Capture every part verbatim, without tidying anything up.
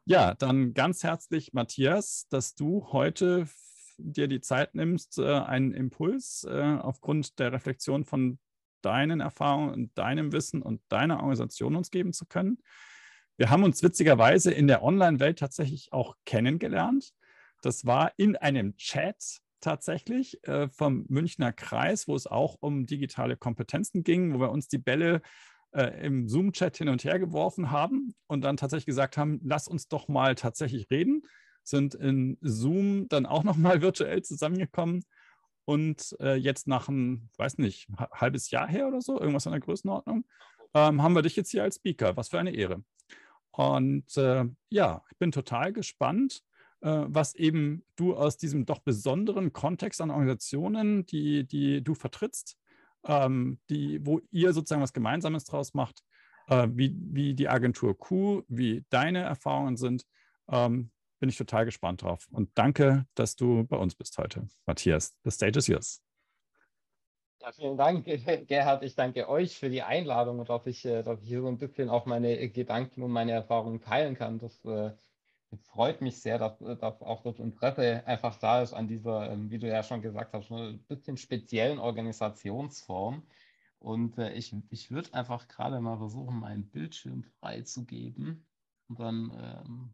Ja, dann ganz herzlich, Matthias, dass du heute f- dir die Zeit nimmst, äh, einen Impuls äh, aufgrund der Reflexion von deinen Erfahrungen und deinem Wissen und deiner Organisation uns geben zu können. Wir haben uns witzigerweise in der Online-Welt tatsächlich auch kennengelernt. Das war in einem Chat tatsächlich äh, vom Münchner Kreis, wo es auch um digitale Kompetenzen ging, wo wir uns die Bälle äh, im Zoom-Chat hin und her geworfen haben und dann tatsächlich gesagt haben, lass uns doch mal tatsächlich reden, sind in Zoom dann auch noch mal virtuell zusammengekommen und äh, jetzt nach einem, weiß nicht, ha- halbes Jahr her oder so, irgendwas in der Größenordnung, ähm, haben wir dich jetzt hier als Speaker. Was für eine Ehre. Und äh, ja, ich bin total gespannt, äh, was eben du aus diesem doch besonderen Kontext an Organisationen, die, die du vertrittst, ähm, die, wo ihr sozusagen was Gemeinsames draus macht, äh, wie, wie die Agentur Q, wie deine Erfahrungen sind, ähm, bin ich total gespannt drauf. Und danke, dass du bei uns bist heute, Matthias. The stage is yours. Ja, vielen Dank, Gerhard. Ich danke euch für die Einladung und dass ich, äh, dass ich hier so ein bisschen auch meine Gedanken und meine Erfahrungen teilen kann. Das äh, freut mich sehr, dass, äh, dass auch das Interesse einfach da ist an dieser, ähm, wie du ja schon gesagt hast, schon ein bisschen speziellen Organisationsform. Und äh, ich, ich würde einfach gerade mal versuchen, meinen Bildschirm freizugeben. Und dann, ähm,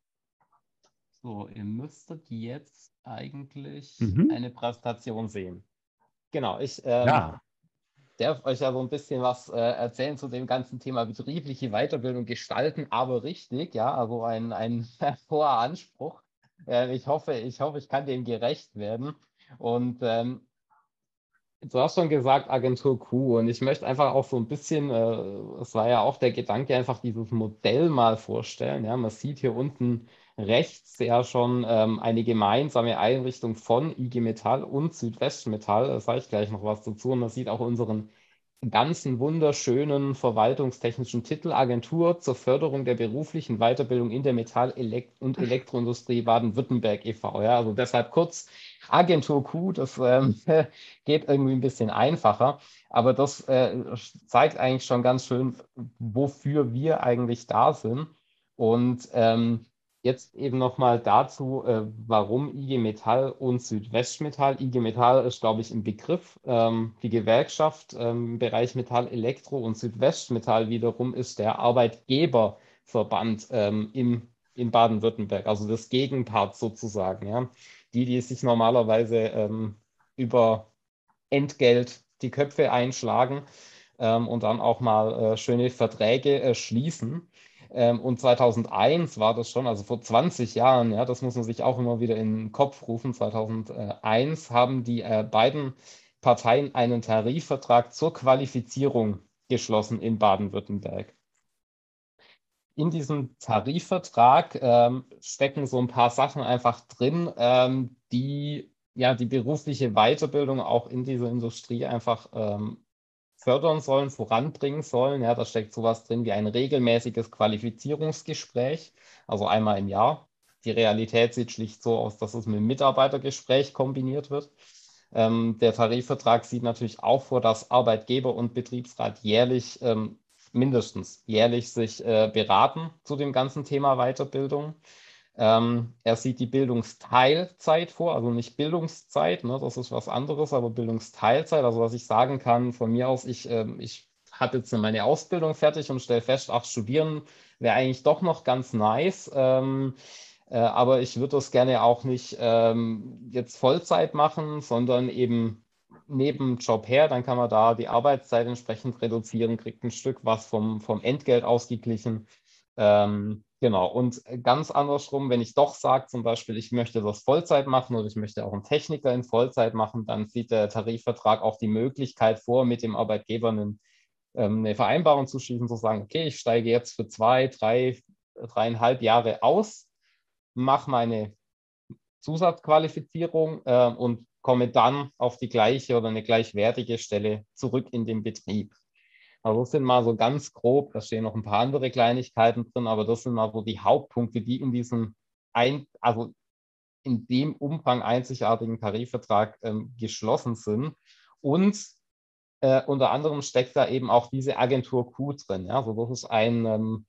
so, ihr müsstet jetzt eigentlich Mhm. eine Präsentation sehen. Genau, ich ähm, Ja. darf euch ja so ein bisschen was äh, erzählen zu dem ganzen Thema betriebliche Weiterbildung gestalten, aber richtig, ja, also ein, ein hoher Anspruch. Äh, ich hoffe, ich hoffe, ich kann dem gerecht werden. Und ähm, du hast schon gesagt, Agentur Q. Und ich möchte einfach auch so ein bisschen, äh, es war ja auch der Gedanke, einfach dieses Modell mal vorstellen. Ja, man sieht hier unten rechts ja schon ähm, eine gemeinsame Einrichtung von I G Metall und Südwestmetall. Da sage ich gleich noch was dazu. Und man sieht auch unseren ganzen wunderschönen verwaltungstechnischen Titel Agentur zur Förderung der beruflichen Weiterbildung in der Metall- Elekt- und Elektroindustrie Baden-Württemberg e V. Ja, also deshalb kurz Agentur Q, das ähm, geht irgendwie ein bisschen einfacher, aber das äh, zeigt eigentlich schon ganz schön, wofür wir eigentlich da sind. Und ähm, jetzt eben nochmal dazu, äh, warum I G Metall und Südwestmetall. I G Metall ist, glaube ich, ein Begriff. Ähm, die Gewerkschaft ähm, im Bereich Metall, Elektro und Südwestmetall wiederum ist der Arbeitgeberverband ähm, im, in Baden-Württemberg, also das Gegenpart sozusagen. Ja. Die, die sich normalerweise ähm, über Entgelt die Köpfe einschlagen ähm, und dann auch mal äh, schöne Verträge äh, schließen. Ähm, und zweitausendeins war das schon, also vor zwanzig Jahren, ja, das muss man sich auch immer wieder in den Kopf rufen. zweitausendeins haben die äh, beiden Parteien einen Tarifvertrag zur Qualifizierung geschlossen in Baden-Württemberg. In diesem Tarifvertrag ähm, stecken so ein paar Sachen einfach drin, ähm, die ja die berufliche Weiterbildung auch in dieser Industrie einfach ähm, fördern sollen, voranbringen sollen. Ja, da steckt sowas drin wie ein regelmäßiges Qualifizierungsgespräch, also einmal im Jahr. Die Realität sieht schlicht so aus, dass es mit einem Mitarbeitergespräch kombiniert wird. Ähm, der Tarifvertrag sieht natürlich auch vor, dass Arbeitgeber und Betriebsrat jährlich, ähm, mindestens jährlich sich äh, beraten zu dem ganzen Thema Weiterbildung. Ähm, er sieht die Bildungsteilzeit vor, also nicht Bildungszeit, ne, das ist was anderes, aber Bildungsteilzeit, also was ich sagen kann von mir aus, ich, ähm, ich habe jetzt meine Ausbildung fertig und stelle fest, ach, studieren wäre eigentlich doch noch ganz nice. Ähm, äh, aber ich würde das gerne auch nicht ähm, jetzt Vollzeit machen, sondern eben neben Job her, dann kann man da die Arbeitszeit entsprechend reduzieren, kriegt ein Stück was vom, vom Entgelt ausgeglichen. Ähm, genau, und ganz andersrum, wenn ich doch sage, zum Beispiel, ich möchte das Vollzeit machen oder ich möchte auch einen Techniker in Vollzeit machen, dann sieht der Tarifvertrag auch die Möglichkeit vor, mit dem Arbeitgeber einen, ähm, eine Vereinbarung zu schließen, zu sagen, okay, ich steige jetzt für zwei, drei, dreieinhalb Jahre aus, mache meine Zusatzqualifizierung äh, und komme dann auf die gleiche oder eine gleichwertige Stelle zurück in den Betrieb. Also das sind mal so ganz grob, da stehen noch ein paar andere Kleinigkeiten drin, aber das sind mal so die Hauptpunkte, die in diesem ein, also in dem Umfang einzigartigen Tarifvertrag ähm, geschlossen sind. Und äh, unter anderem steckt da eben auch diese Agentur Q drin. Ja? Also das ist ein, ähm,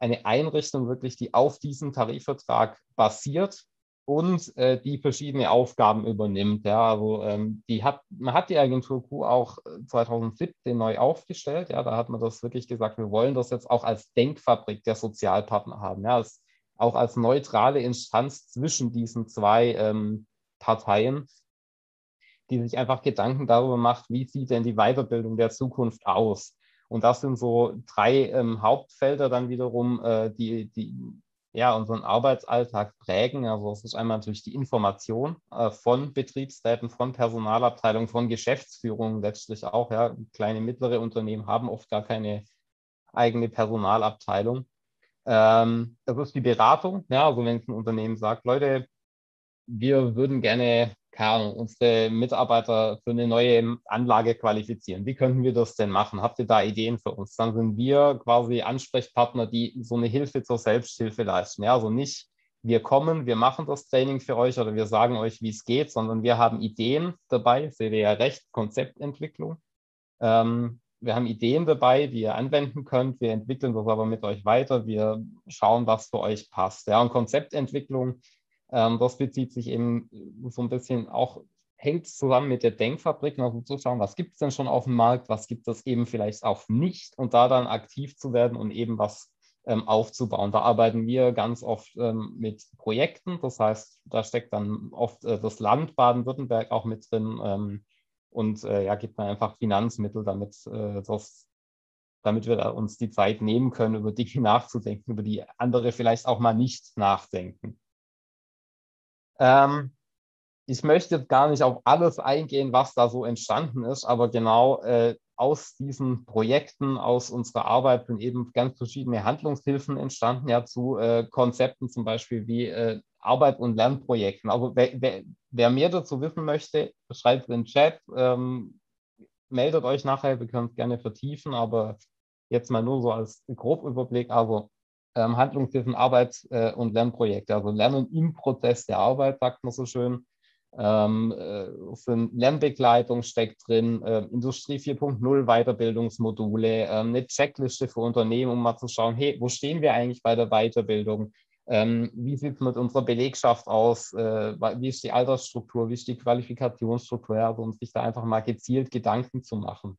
eine Einrichtung wirklich, die auf diesem Tarifvertrag basiert und äh, die verschiedene Aufgaben übernimmt. Ja, also ähm, die hat, man hat die Agentur Q auch zwanzig siebzehn neu aufgestellt. Ja, da hat man das wirklich gesagt, wir wollen das jetzt auch als Denkfabrik der Sozialpartner haben. Ja, als, auch als neutrale Instanz zwischen diesen zwei ähm, Parteien, die sich einfach Gedanken darüber macht, wie sieht denn die Weiterbildung der Zukunft aus? Und das sind so drei ähm, Hauptfelder dann wiederum, äh, die, die ja, unseren Arbeitsalltag prägen. Also es ist einmal natürlich die Information äh, von Betriebsräten, von Personalabteilungen, von Geschäftsführungen letztlich auch. Ja. Kleine, mittlere Unternehmen haben oft gar keine eigene Personalabteilung. Ähm, das ist die Beratung. Ja, also wenn ein Unternehmen sagt, Leute, wir würden gerne, keine Ahnung, unsere Mitarbeiter für eine neue Anlage qualifizieren. Wie könnten wir das denn machen? Habt ihr da Ideen für uns? Dann sind wir quasi Ansprechpartner, die so eine Hilfe zur Selbsthilfe leisten. Ja, also nicht, wir kommen, wir machen das Training für euch oder wir sagen euch, wie es geht, sondern wir haben Ideen dabei, seht ihr ja recht, Konzeptentwicklung. Ähm, wir haben Ideen dabei, die ihr anwenden könnt. Wir entwickeln das aber mit euch weiter. Wir schauen, was für euch passt. Ja, und Konzeptentwicklung, ähm, das bezieht sich eben so ein bisschen auch, hängt zusammen mit der Denkfabrik, also zu schauen, was gibt es denn schon auf dem Markt, was gibt es eben vielleicht auch nicht und da dann aktiv zu werden und eben was ähm, aufzubauen. Da arbeiten wir ganz oft ähm, mit Projekten, das heißt, da steckt dann oft äh, das Land Baden-Württemberg auch mit drin ähm, und äh, ja, gibt man einfach Finanzmittel, damit, äh, das, damit wir da uns die Zeit nehmen können, über Dinge nachzudenken, über die andere vielleicht auch mal nicht nachdenken. Ähm, ich möchte jetzt gar nicht auf alles eingehen, was da so entstanden ist, aber genau äh, aus diesen Projekten, aus unserer Arbeit sind eben ganz verschiedene Handlungshilfen entstanden, ja, zu äh, Konzepten zum Beispiel wie äh, Arbeit- und Lernprojekten. Also wer, wer, wer mehr dazu wissen möchte, schreibt in den Chat, ähm, meldet euch nachher, wir können es gerne vertiefen, aber jetzt mal nur so als Grobüberblick, also ähm, Handlungshilfen, Arbeit- äh, und Lernprojekte, also Lernen im Prozess der Arbeit, sagt man so schön. Ähm, äh, für Lernbegleitung steckt drin, äh, Industrie vier Punkt null Weiterbildungsmodule, äh, eine Checkliste für Unternehmen, um mal zu schauen, hey, wo stehen wir eigentlich bei der Weiterbildung? Ähm, wie sieht es mit unserer Belegschaft aus? Äh, wie ist die Altersstruktur? Wie ist die Qualifikationsstruktur? Also, um sich da einfach mal gezielt Gedanken zu machen.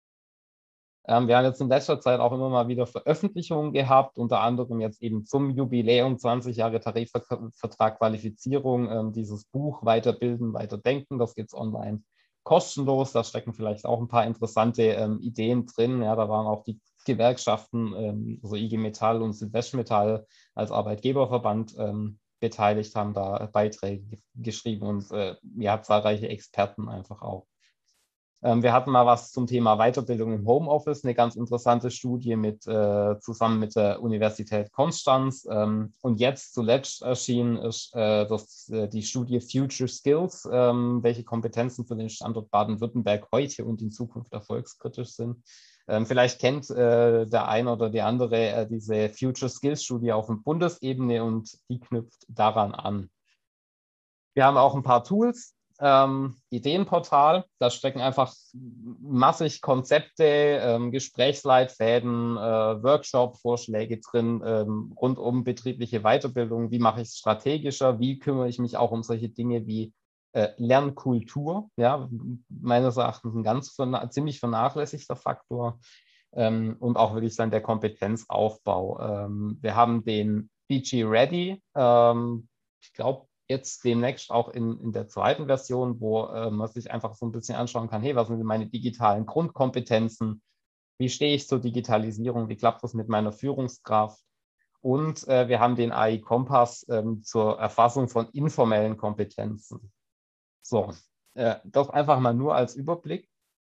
Ähm, wir haben jetzt in letzter Zeit auch immer mal wieder Veröffentlichungen gehabt, unter anderem jetzt eben zum Jubiläum zwanzig Jahre Tarifvertrag Qualifizierung, ähm, dieses Buch Weiterbilden, Weiterdenken, das gibt es online kostenlos. Da stecken vielleicht auch ein paar interessante ähm, Ideen drin. Ja, da waren auch die Gewerkschaften, ähm, also I G Metall und Südwestmetall als Arbeitgeberverband ähm, beteiligt, haben da Beiträge geschrieben und äh, ja, zahlreiche Experten einfach auch. Ähm, wir hatten mal was zum Thema Weiterbildung im Homeoffice, eine ganz interessante Studie mit, äh, zusammen mit der Universität Konstanz. Ähm, und jetzt zuletzt erschienen ist äh, das, äh, die Studie Future Skills, ähm, welche Kompetenzen für den Standort Baden-Württemberg heute und in Zukunft erfolgskritisch sind. Ähm, vielleicht kennt äh, der eine oder die andere äh, diese Future Skills Studie auf der Bundesebene und die knüpft daran an. Wir haben auch ein paar Tools. Ähm, Ideenportal, da stecken einfach massig Konzepte, ähm, Gesprächsleitfäden, äh, Workshop-Vorschläge drin, ähm, rund um betriebliche Weiterbildung. Wie mache ich es strategischer? Wie kümmere ich mich auch um solche Dinge wie äh, Lernkultur? Ja, meines Erachtens ein ganz verna ziemlich vernachlässigter Faktor. Ähm, und auch wirklich dann der Kompetenzaufbau. Ähm, wir haben den B G Ready. Ähm, ich glaube, jetzt demnächst auch in, in der zweiten Version, wo äh, man sich einfach so ein bisschen anschauen kann, hey, was sind denn meine digitalen Grundkompetenzen? Wie stehe ich zur Digitalisierung? Wie klappt das mit meiner Führungskraft? Und äh, wir haben den A I-Kompass ähm, zur Erfassung von informellen Kompetenzen. So, äh, das einfach mal nur als Überblick.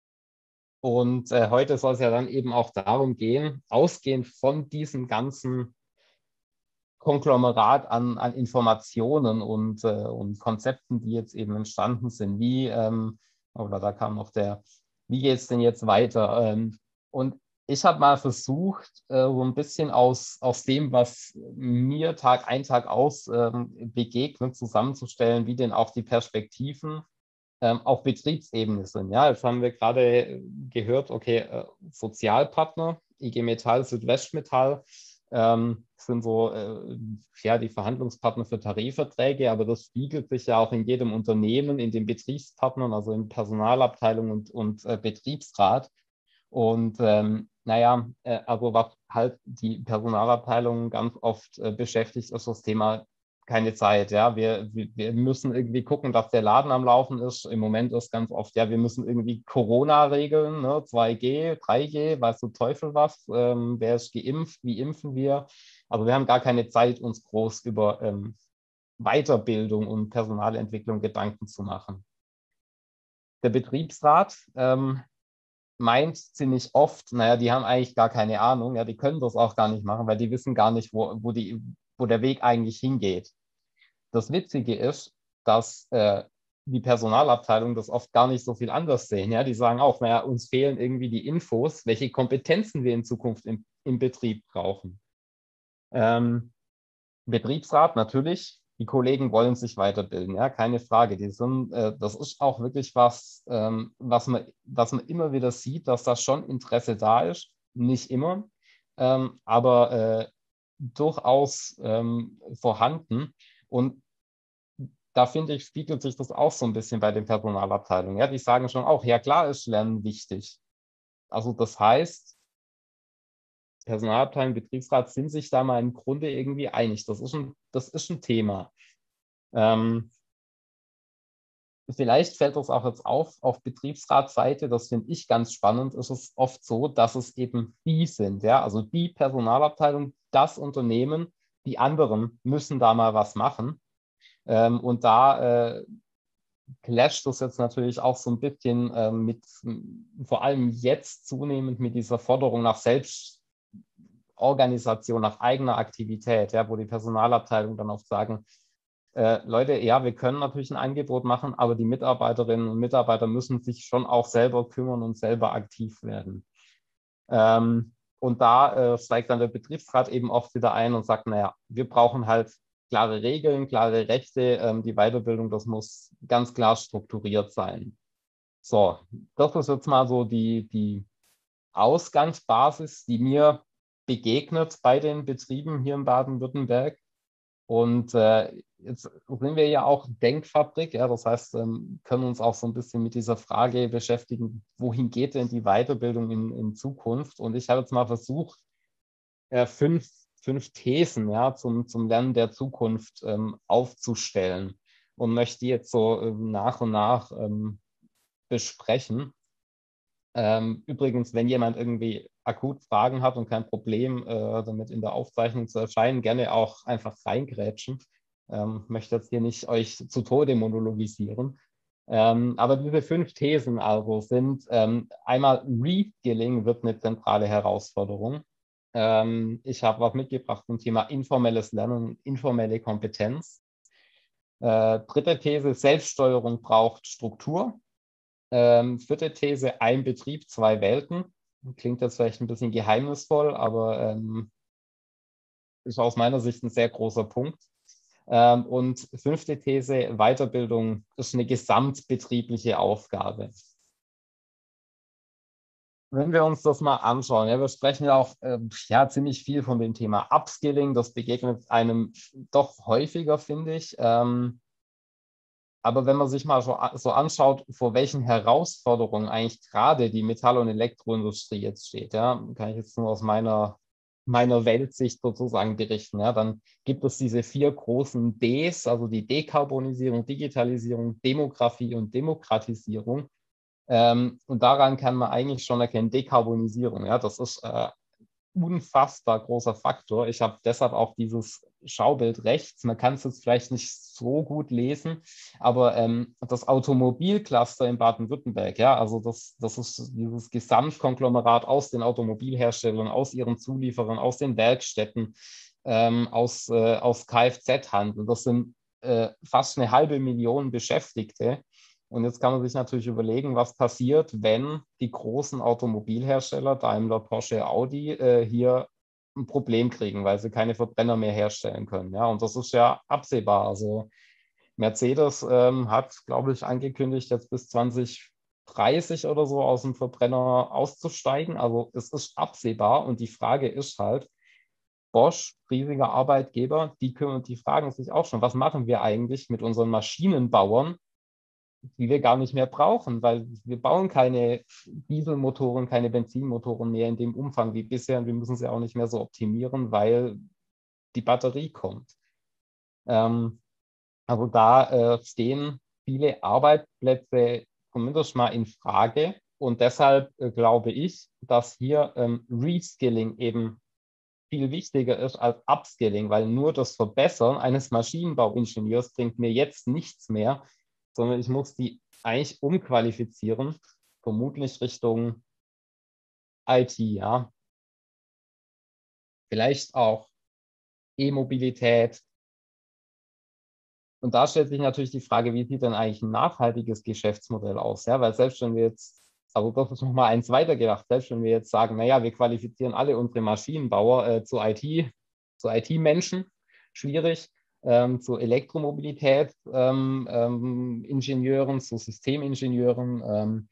Und äh, heute soll es ja dann eben auch darum gehen, ausgehend von diesem ganzen Konglomerat an, an Informationen und, äh, und Konzepten, die jetzt eben entstanden sind. Wie, ähm, oder da kam noch der, wie geht es denn jetzt weiter? Ähm, und ich habe mal versucht, äh, so ein bisschen aus, aus dem, was mir Tag ein, Tag aus ähm, begegnet, zusammenzustellen, wie denn auch die Perspektiven ähm, auf Betriebsebene sind. Ja, jetzt haben wir gerade gehört, okay, äh, Sozialpartner, I G Metall, Südwestmetall, ähm, sind so äh, ja, die Verhandlungspartner für Tarifverträge, aber das spiegelt sich ja auch in jedem Unternehmen, in den Betriebspartnern, also in Personalabteilung und, und äh, Betriebsrat. Und ähm, naja, äh, also was halt die Personalabteilung ganz oft äh, beschäftigt, ist das Thema keine Zeit. Ja, wir, wir, wir müssen irgendwie gucken, dass der Laden am Laufen ist. Im Moment ist ganz oft, ja, wir müssen irgendwie Corona regeln, ne? zwei G, drei G, weiß du Teufel was. Ähm, wer ist geimpft? Wie impfen wir? Also wir haben gar keine Zeit, uns groß über ähm, Weiterbildung und Personalentwicklung Gedanken zu machen. Der Betriebsrat ähm, meint ziemlich oft, naja, die haben eigentlich gar keine Ahnung, ja, die können das auch gar nicht machen, weil die wissen gar nicht, wo, wo, die, wo der Weg eigentlich hingeht. Das Witzige ist, dass äh, die Personalabteilung das oft gar nicht so viel anders sehen. Ja? Die sagen auch, naja, uns fehlen irgendwie die Infos, welche Kompetenzen wir in Zukunft im, im Betrieb brauchen. Ähm, Betriebsrat natürlich, die Kollegen wollen sich weiterbilden, ja, keine Frage. Die sind, äh, das ist auch wirklich was, ähm, was, man, was man immer wieder sieht, dass da schon Interesse da ist. Nicht immer, ähm, aber äh, durchaus ähm, vorhanden. Und da finde ich, spiegelt sich das auch so ein bisschen bei den Personalabteilungen. Ja, die sagen schon auch, ja klar ist Lernen wichtig. Also das heißt, Personalabteilung, Betriebsrat sind sich da mal im Grunde irgendwie einig. Das ist ein, das ist ein Thema. Ähm, vielleicht fällt das auch jetzt auf, auf Betriebsratsseite, das finde ich ganz spannend, ist es oft so, dass es eben die sind, ja, also die Personalabteilung, das Unternehmen, die anderen müssen da mal was machen. Ähm, und da äh, clasht das jetzt natürlich auch so ein bisschen äh, mit, vor allem jetzt zunehmend mit dieser Forderung nach Selbstorganisation, nach eigener Aktivität, ja, wo die Personalabteilung dann oft sagen, äh, Leute, ja, wir können natürlich ein Angebot machen, aber die Mitarbeiterinnen und Mitarbeiter müssen sich schon auch selber kümmern und selber aktiv werden. Ähm, und da äh, steigt dann der Betriebsrat eben oft wieder ein und sagt, naja, wir brauchen halt klare Regeln, klare Rechte, ähm, die Weiterbildung, das muss ganz klar strukturiert sein. So, das ist jetzt mal so die, die Ausgangsbasis, die mir begegnet bei den Betrieben hier in Baden-Württemberg. Und äh, jetzt sind wir ja auch Denkfabrik, ja, das heißt, ähm, können uns auch so ein bisschen mit dieser Frage beschäftigen, wohin geht denn die Weiterbildung in, in Zukunft? Und ich habe jetzt mal versucht, äh, fünf, fünf Thesen, ja, zum, zum Lernen der Zukunft ähm, aufzustellen und möchte die jetzt so ähm, nach und nach ähm, besprechen. Ähm, übrigens, wenn jemand irgendwie akut Fragen hat und kein Problem, äh, damit in der Aufzeichnung zu erscheinen, gerne auch einfach reingrätschen. Ähm, möchte jetzt hier nicht euch zu Tode monologisieren. Ähm, aber diese fünf Thesen also sind ähm, einmal Reskilling wird eine zentrale Herausforderung. Ähm, ich habe was mitgebracht zum Thema informelles Lernen, informelle Kompetenz. Äh, dritte These, Selbststeuerung braucht Struktur. Ähm, vierte These, ein Betrieb, zwei Welten. Klingt jetzt vielleicht ein bisschen geheimnisvoll, aber ähm, ist aus meiner Sicht ein sehr großer Punkt. Ähm, und fünfte These, Weiterbildung ist eine gesamtbetriebliche Aufgabe. Wenn wir uns das mal anschauen, ja, wir sprechen ja auch äh, ja, ziemlich viel von dem Thema Upskilling, das begegnet einem doch häufiger, finde ich. Ähm, Aber wenn man sich mal so, so anschaut, vor welchen Herausforderungen eigentlich gerade die Metall- und Elektroindustrie jetzt steht, ja, kann ich jetzt nur aus meiner, meiner Weltsicht sozusagen berichten, ja, dann gibt es diese vier großen Ds, also die Dekarbonisierung, Digitalisierung, Demografie und Demokratisierung. Ähm, und daran kann man eigentlich schon erkennen, Dekarbonisierung, ja, das ist äh, unfassbar großer Faktor. Ich habe deshalb auch dieses Schaubild rechts. Man kann es jetzt vielleicht nicht so gut lesen, aber ähm, das Automobilcluster in Baden-Württemberg, ja, also das, das ist dieses Gesamtkonglomerat aus den Automobilherstellern, aus ihren Zulieferern, aus den Werkstätten, ähm, aus, äh, aus Kfz-Handel. Das sind äh, fast eine halbe Million Beschäftigte. Und jetzt kann man sich natürlich überlegen, was passiert, wenn die großen Automobilhersteller, Daimler, Porsche, Audi, äh, hier ein Problem kriegen, weil sie keine Verbrenner mehr herstellen können. Ja, und das ist ja absehbar. Also Mercedes ähm, hat, glaube ich, angekündigt, jetzt bis zwanzig dreißig oder so aus dem Verbrenner auszusteigen. Also es ist absehbar und die Frage ist halt, Bosch, riesiger Arbeitgeber, die kümmern, die fragen sich auch schon, was machen wir eigentlich mit unseren Maschinenbauern, die wir gar nicht mehr brauchen, weil wir bauen keine Dieselmotoren, keine Benzinmotoren mehr in dem Umfang wie bisher und wir müssen sie auch nicht mehr so optimieren, weil die Batterie kommt. Ähm, also da äh, stehen viele Arbeitsplätze zumindest mal in Frage und deshalb äh, glaube ich, dass hier ähm, Reskilling eben viel wichtiger ist als Upskilling, weil nur das Verbessern eines Maschinenbauingenieurs bringt mir jetzt nichts mehr, sondern ich muss die eigentlich umqualifizieren, vermutlich Richtung I T, ja. Vielleicht auch E-Mobilität. Und da stellt sich natürlich die Frage, wie sieht denn eigentlich ein nachhaltiges Geschäftsmodell aus? Ja, weil selbst wenn wir jetzt, also das ist nochmal eins weitergedacht, selbst wenn wir jetzt sagen, naja, wir qualifizieren alle unsere Maschinenbauer äh, zu I T, zu I T-Menschen, schwierig, ähm, zu Elektromobilität, ähm, ähm, Ingenieuren, zu Systemingenieuren. Ähm,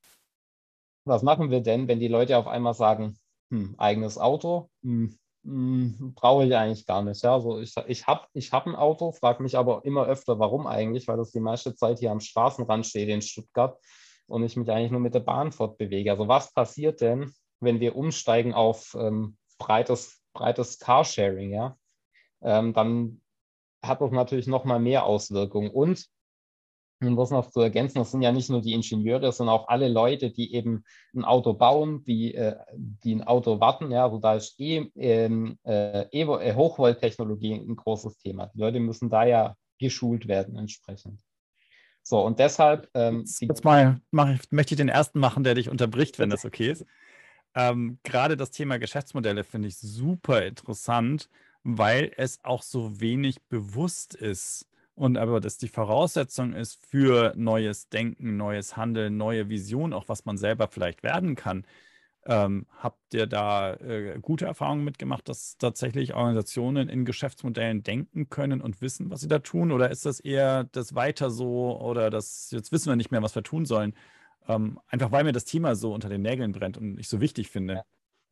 was machen wir denn, wenn die Leute auf einmal sagen, hm, eigenes Auto, hm, hm, brauche ich eigentlich gar nicht. Ja, also ich, ich habe ich hab ein Auto, frage mich aber immer öfter, warum eigentlich, weil das die meiste Zeit hier am Straßenrand steht in Stuttgart und ich mich eigentlich nur mit der Bahn fortbewege. Also was passiert denn, wenn wir umsteigen auf ähm, breites, breites Carsharing, ja? Ähm, dann hat das natürlich noch mal mehr Auswirkungen. Und um das noch zu ergänzen, das sind ja nicht nur die Ingenieure, sondern auch alle Leute, die eben ein Auto bauen, die, äh, die ein Auto warten. Ja, also da ist eh, ähm, äh, eh Hochvolttechnologie ein großes Thema. Die Leute müssen da ja geschult werden entsprechend. So, und deshalb ähm, Jetzt, die, jetzt mal mach ich, möchte ich den ersten machen, der dich unterbricht, wenn das okay ist. Ähm, gerade das Thema Geschäftsmodelle finde ich super interessant, weil es auch so wenig bewusst ist. Und aber das die Voraussetzung ist für neues Denken, neues Handeln, neue Visionen, auch was man selber vielleicht werden kann. Ähm, habt ihr da äh, gute Erfahrungen mitgemacht, dass tatsächlich Organisationen in Geschäftsmodellen denken können und wissen, was sie da tun? Oder ist das eher das weiter so oder das, jetzt wissen wir nicht mehr, was wir tun sollen? Ähm, einfach weil mir das Thema so unter den Nägeln brennt und ich so wichtig finde. ja,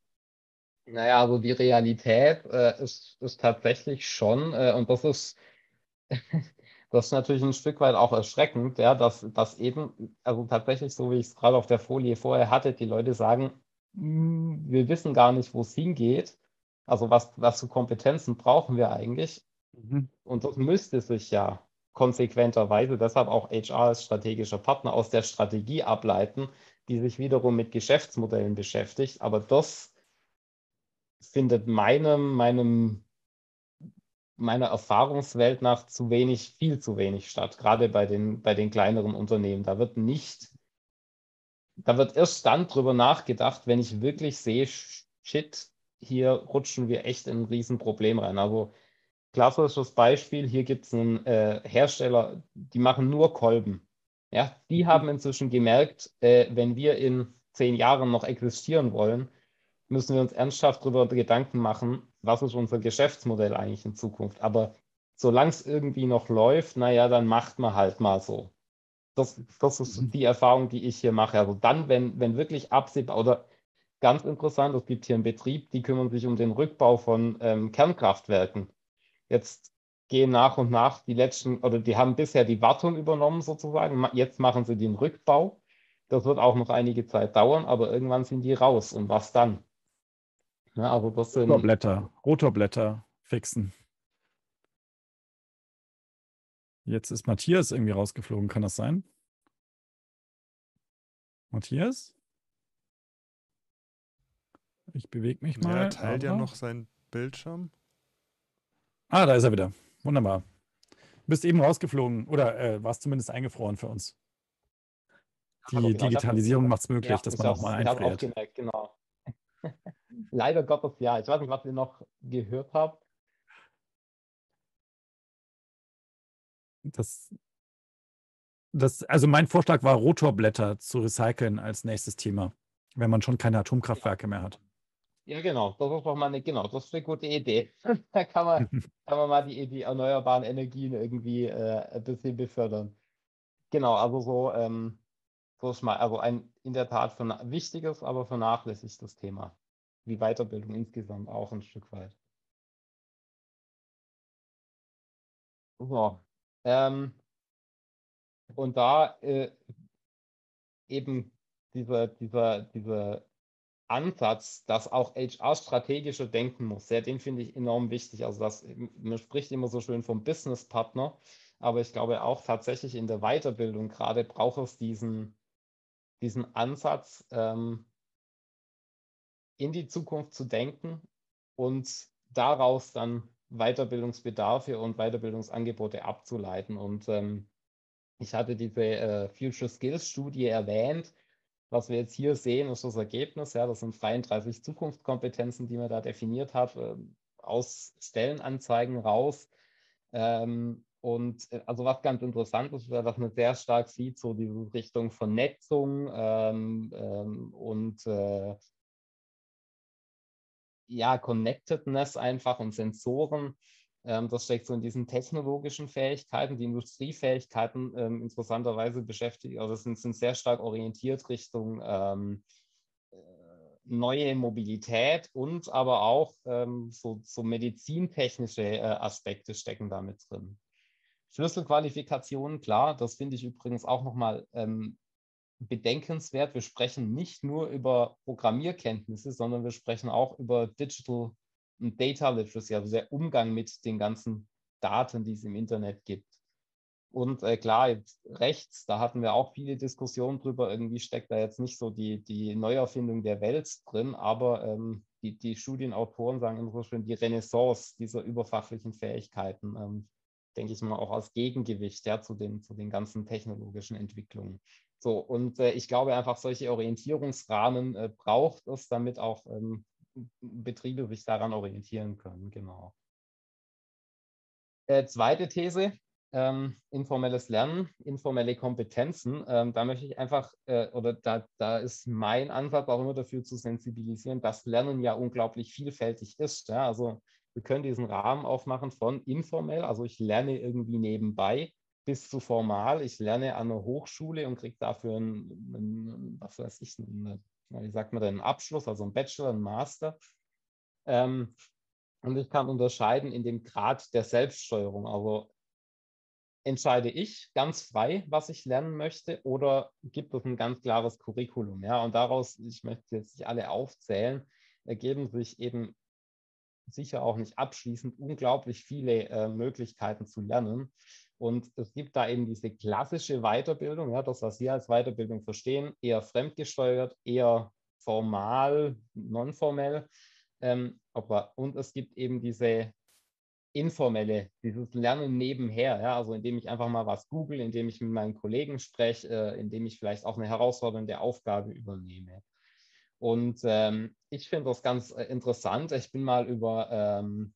naja, also die Realität äh, ist, ist tatsächlich schon, äh, und das ist, das ist natürlich ein Stück weit auch erschreckend, ja, dass, dass eben, also tatsächlich, so wie ich es gerade auf der Folie vorher hatte, die Leute sagen, "Hm, wir wissen gar nicht, wo es hingeht. Also was, was für Kompetenzen brauchen wir eigentlich? Mhm. Und das müsste sich ja konsequenterweise, deshalb auch H R als strategischer Partner aus der Strategie ableiten, die sich wiederum mit Geschäftsmodellen beschäftigt. Aber das findet meinem, meinem meiner Erfahrungswelt nach zu wenig, viel zu wenig statt, gerade bei den, bei den kleineren Unternehmen. Da wird nicht, da wird erst dann drüber nachgedacht, wenn ich wirklich sehe, shit, hier rutschen wir echt in ein Riesenproblem rein. Also klassisches Beispiel, hier gibt es einen äh, Hersteller, die machen nur Kolben. Ja, die Mhm. haben inzwischen gemerkt, äh, wenn wir in zehn Jahren noch existieren wollen, müssen wir uns ernsthaft darüber Gedanken machen, was ist unser Geschäftsmodell eigentlich in Zukunft. Aber solange es irgendwie noch läuft, naja, dann macht man halt mal so. Das, das ist Mhm. die Erfahrung, die ich hier mache. Also dann, wenn, wenn wirklich absehbar oder ganz interessant, es gibt hier einen Betrieb, die kümmern sich um den Rückbau von ähm, Kernkraftwerken. Jetzt gehen nach und nach die letzten, oder die haben bisher die Wartung übernommen sozusagen. Jetzt machen sie den Rückbau. Das wird auch noch einige Zeit dauern, aber irgendwann sind die raus. Und was dann? Ja, also das sind, Rotorblätter, Rotorblätter fixen. Jetzt ist Matthias irgendwie rausgeflogen, kann das sein? Matthias? Ich bewege mich Ja, er mal, teilt ja aber. noch seinen Bildschirm. Ah, da ist er wieder. Wunderbar. Du bist eben rausgeflogen oder äh, warst zumindest eingefroren für uns. aber Die genau, ich habe Digitalisierung macht es ja, möglich, dass ich man habe auch mal ich habe auch einfriert. gemerkt, genau. Leider Gottes, ja. Ich weiß nicht, was ihr noch gehört habt. Das, das, also mein Vorschlag war, Rotorblätter zu recyceln als nächstes Thema, wenn man schon keine Ja, Atomkraftwerke mehr hat. ja, genau. Das ist doch mal eine, genau, das ist eine gute Idee. Da kann man, kann man mal die, die erneuerbaren Energien irgendwie äh, ein bisschen befördern. Genau, also so, ähm, so ist mal, also ein in der Tat verna- wichtiges, aber vernachlässigtes Thema. Wie Weiterbildung insgesamt auch ein Stück weit. So. Ähm, und da äh, eben dieser, dieser, dieser Ansatz, dass auch H R strategischer denken muss, ja, den finde ich enorm wichtig. Also das, man spricht immer so schön vom Business-Partner, aber ich glaube auch tatsächlich in der Weiterbildung gerade braucht es diesen, diesen Ansatz, ähm, in die Zukunft zu denken und daraus dann Weiterbildungsbedarfe und Weiterbildungsangebote abzuleiten. Und ähm, ich hatte diese äh, Future Skills Studie erwähnt. Was wir jetzt hier sehen, ist das Ergebnis. Ja, das sind dreiunddreißig Zukunftskompetenzen, die man da definiert hat, äh, aus Stellenanzeigen raus. Ähm, und äh, also was ganz interessant ist, dass man sehr stark sieht, so diese Richtung Vernetzung ähm, ähm, und äh, ja, Connectedness einfach und Sensoren. Ähm, das steckt so in diesen technologischen Fähigkeiten. Die Industriefähigkeiten ähm, interessanterweise beschäftigen, also sind, sind sehr stark orientiert Richtung ähm, äh, neue Mobilität und aber auch ähm, so, so medizintechnische äh, Aspekte stecken damit drin. Schlüsselqualifikationen, klar, das finde ich übrigens auch nochmal ähm, bedenkenswert. Wir sprechen nicht nur über Programmierkenntnisse, sondern wir sprechen auch über Digital und Data Literacy, also der Umgang mit den ganzen Daten, die es im Internet gibt. Und äh, klar, jetzt rechts, da hatten wir auch viele Diskussionen drüber. Irgendwie steckt da jetzt nicht so die, die Neuerfindung der Welt drin, aber ähm, die, die Studienautoren sagen immer so schön, die Renaissance dieser überfachlichen Fähigkeiten, ähm, denke ich mal, auch als Gegengewicht ja, zu, den, zu den ganzen technologischen Entwicklungen. So, und äh, ich glaube einfach, solche Orientierungsrahmen äh, braucht es, damit auch ähm, Betriebe sich daran orientieren können. Genau. Äh, zweite These, ähm, informelles Lernen, informelle Kompetenzen. Ähm, da möchte ich einfach, äh, oder da, da ist mein Ansatz auch immer dafür zu sensibilisieren, dass Lernen ja unglaublich vielfältig ist. Ja? Also wir können diesen Rahmen aufmachen von informell, also ich lerne irgendwie nebenbei, bis zu formal. Ich lerne an einer Hochschule und kriege dafür einen, einen, was weiß ich, einen, wie sagt man denn, einen Abschluss, also einen Bachelor, einen Master. Ähm, und ich kann unterscheiden in dem Grad der Selbststeuerung. Also entscheide ich ganz frei, was ich lernen möchte, oder gibt es ein ganz klares Curriculum? Ja, und daraus, ich möchte jetzt nicht alle aufzählen, ergeben sich eben sicher auch nicht abschließend unglaublich viele äh, Möglichkeiten zu lernen. Und es gibt da eben diese klassische Weiterbildung, ja, das, was wir als Weiterbildung verstehen, eher fremdgesteuert, eher formal, nonformell. Ähm, aber, und es gibt eben diese informelle, dieses Lernen nebenher, ja, also indem ich einfach mal was google, indem ich mit meinen Kollegen spreche, äh, indem ich vielleicht auch eine herausfordernde Aufgabe übernehme. Und ähm, ich finde das ganz äh, interessant. Ich bin mal über ähm,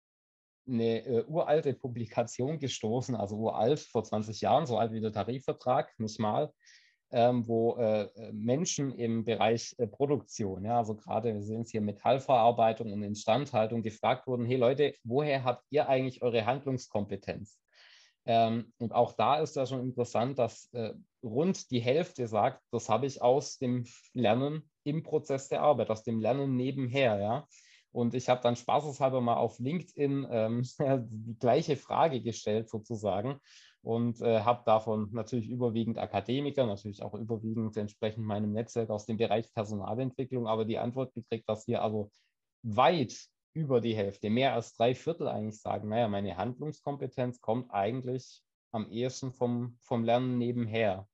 eine äh, uralte Publikation gestoßen, also uralt, vor zwanzig Jahren, so alt wie der Tarifvertrag, nicht mal, ähm, wo äh, Menschen im Bereich äh, Produktion, ja, also gerade wir sehen es hier Metallverarbeitung und Instandhaltung, gefragt wurden, hey Leute, woher habt ihr eigentlich eure Handlungskompetenz? Ähm, und auch da ist ja schon interessant, dass äh, rund die Hälfte sagt, das habe ich aus dem Lernen im Prozess der Arbeit, aus dem Lernen nebenher, ja. Und ich habe dann spaßeshalber mal auf LinkedIn ähm, die gleiche Frage gestellt sozusagen und äh, habe davon natürlich überwiegend Akademiker, natürlich auch überwiegend entsprechend meinem Netzwerk aus dem Bereich Personalentwicklung, aber die Antwort gekriegt, dass wir also weit über die Hälfte, mehr als drei Viertel eigentlich sagen, naja, meine Handlungskompetenz kommt eigentlich am ehesten vom, vom Lernen nebenher.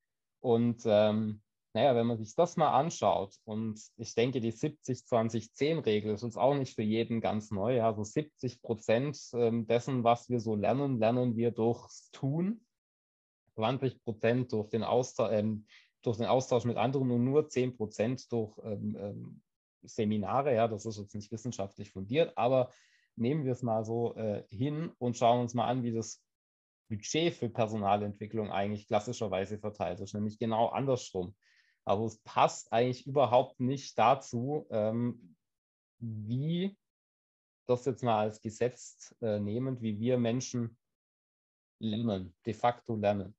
Und ähm, naja, wenn man sich das mal anschaut, und ich denke, die siebzig zwanzig zehn Regel ist uns auch nicht für jeden ganz neu. Also siebzig Prozent ähm, dessen, was wir so lernen, lernen wir durchs Tun, zwanzig Prozent durch den Austausch, ähm, durch den Austausch mit anderen und nur zehn Prozent durch ähm, ähm, Seminare. Ja, das ist jetzt nicht wissenschaftlich fundiert, aber nehmen wir es mal so äh, hin und schauen uns mal an, wie das Budget für Personalentwicklung eigentlich klassischerweise verteilt ist, nämlich genau andersrum. Also es passt eigentlich überhaupt nicht dazu, ähm, wie das jetzt mal als Gesetz äh, nehmend, wie wir Menschen lernen, de facto lernen.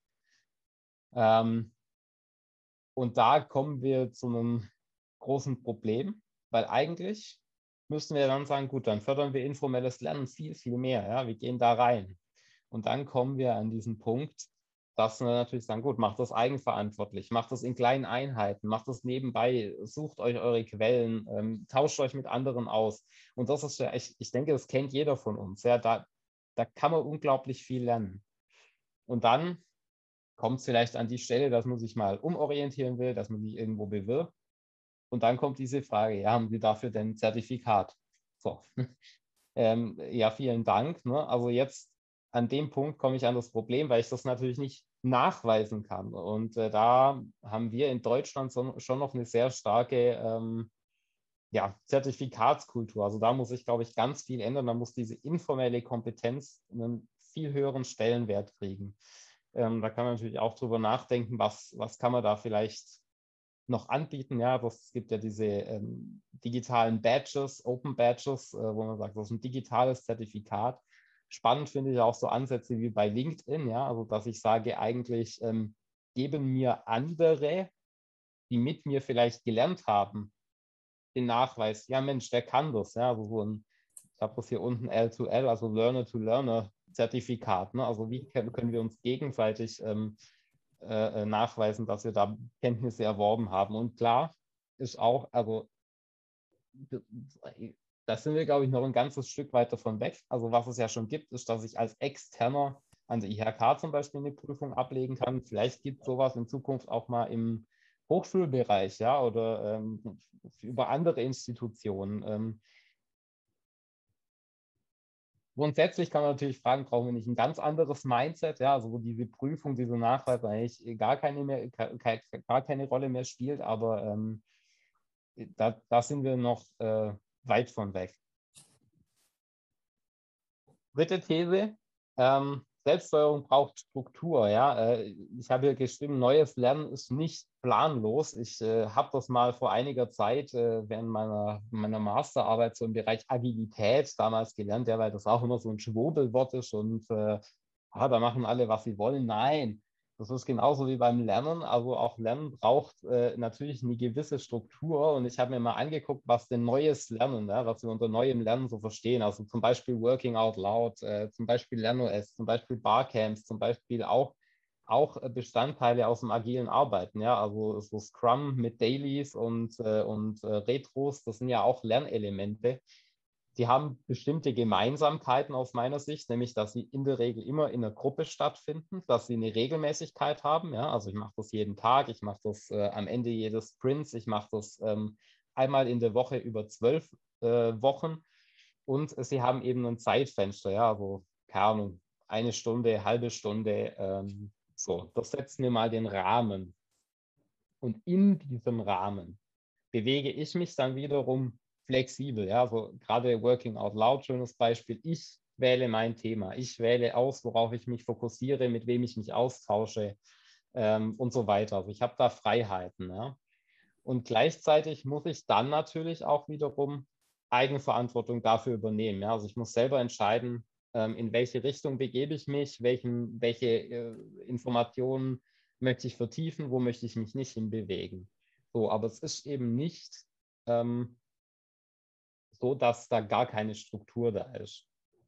Ähm, und da kommen wir zu einem großen Problem, weil eigentlich müssten wir dann sagen, gut, dann fördern wir informelles Lernen viel, viel mehr. Ja? Wir gehen da rein. Und dann kommen wir an diesen Punkt, dass wir natürlich sagen, gut, macht das eigenverantwortlich, macht das in kleinen Einheiten, macht das nebenbei, sucht euch eure Quellen, ähm, tauscht euch mit anderen aus. Und das ist ja, ich, ich denke, das kennt jeder von uns. Ja, da, da kann man unglaublich viel lernen. Und dann kommt es vielleicht an die Stelle, dass man sich mal umorientieren will, dass man sich irgendwo bewirbt. Und dann kommt diese Frage, ja, haben Sie dafür denn ein Zertifikat? So, ähm, ja, vielen Dank. Ne? Also jetzt an dem Punkt komme ich an das Problem, weil ich das natürlich nicht nachweisen kann. Und äh, da haben wir in Deutschland so, schon noch eine sehr starke ähm, ja, Zertifikatskultur. Also da muss ich, glaube ich, ganz viel ändern. Da muss diese informelle Kompetenz einen viel höheren Stellenwert kriegen. Ähm, da kann man natürlich auch drüber nachdenken, was, was kann man da vielleicht noch anbieten. Ja, es gibt ja diese ähm, digitalen Badges, Open Badges, äh, wo man sagt, das ist ein digitales Zertifikat. Spannend finde ich auch so Ansätze wie bei LinkedIn, ja, also dass ich sage, eigentlich ähm, geben mir andere, die mit mir vielleicht gelernt haben, den Nachweis, ja Mensch, der kann das, ja, also so ein, ich habe das hier unten L zwei L, also Learner-to-Learner-Zertifikat, ne? Also wie können, können wir uns gegenseitig ähm, äh, nachweisen, dass wir da Kenntnisse erworben haben. Und klar ist auch, also da sind wir, glaube ich, noch ein ganzes Stück weit davon weg. Also was es ja schon gibt, ist, dass ich als Externer an der I H K zum Beispiel eine Prüfung ablegen kann. Vielleicht gibt es sowas in Zukunft auch mal im Hochschulbereich, ja, oder ähm, über andere Institutionen. Ähm, Grundsätzlich kann man natürlich fragen, brauchen wir nicht ein ganz anderes Mindset, ja, also wo diese Prüfung, diese Nachweis eigentlich gar keine, mehr, gar keine Rolle mehr spielt, aber ähm, da, da sind wir noch äh, weit von weg. Dritte These, ähm, Selbststeuerung braucht Struktur. Ja? Äh, ich habe hier geschrieben, neues Lernen ist nicht planlos. Ich äh, habe das mal vor einiger Zeit äh, während meiner, meiner Masterarbeit so im Bereich Agilität damals gelernt, ja, weil das auch immer so ein Schwurbelwort ist und äh, ah, da machen alle, was sie wollen. Nein, das ist genauso wie beim Lernen. Also auch Lernen braucht äh, natürlich eine gewisse Struktur. Und ich habe mir mal angeguckt, was denn neues Lernen, ja, was wir unter neuem Lernen so verstehen. Also zum Beispiel Working Out Loud, äh, zum Beispiel LernOS, zum Beispiel Barcamps, zum Beispiel auch, auch Bestandteile aus dem agilen Arbeiten. Ja, also so Scrum mit Dailies und, äh, und äh, Retros, das sind ja auch Lernelemente. Die haben bestimmte Gemeinsamkeiten aus meiner Sicht, nämlich dass sie in der Regel immer in einer Gruppe stattfinden, dass sie eine Regelmäßigkeit haben. Ja? Also ich mache das jeden Tag, ich mache das äh, am Ende jedes Sprints, ich mache das ähm, einmal in der Woche über zwölf äh, Wochen und äh, sie haben eben ein Zeitfenster, ja, also keine Ahnung, eine Stunde, halbe Stunde. Ähm, so, das setzt mir mal den Rahmen. Und in diesem Rahmen bewege ich mich dann wiederum flexibel. Ja, also gerade Working Out Loud, schönes Beispiel. Ich wähle mein Thema. Ich wähle aus, worauf ich mich fokussiere, mit wem ich mich austausche ähm, und so weiter. Also ich habe da Freiheiten. Ja. Und gleichzeitig muss ich dann natürlich auch wiederum Eigenverantwortung dafür übernehmen. Ja. Also ich muss selber entscheiden, ähm, in welche Richtung begebe ich mich, welchen, welche äh, Informationen möchte ich vertiefen, wo möchte ich mich nicht hinbewegen. So, aber es ist eben nicht ähm, so, dass da gar keine Struktur da ist.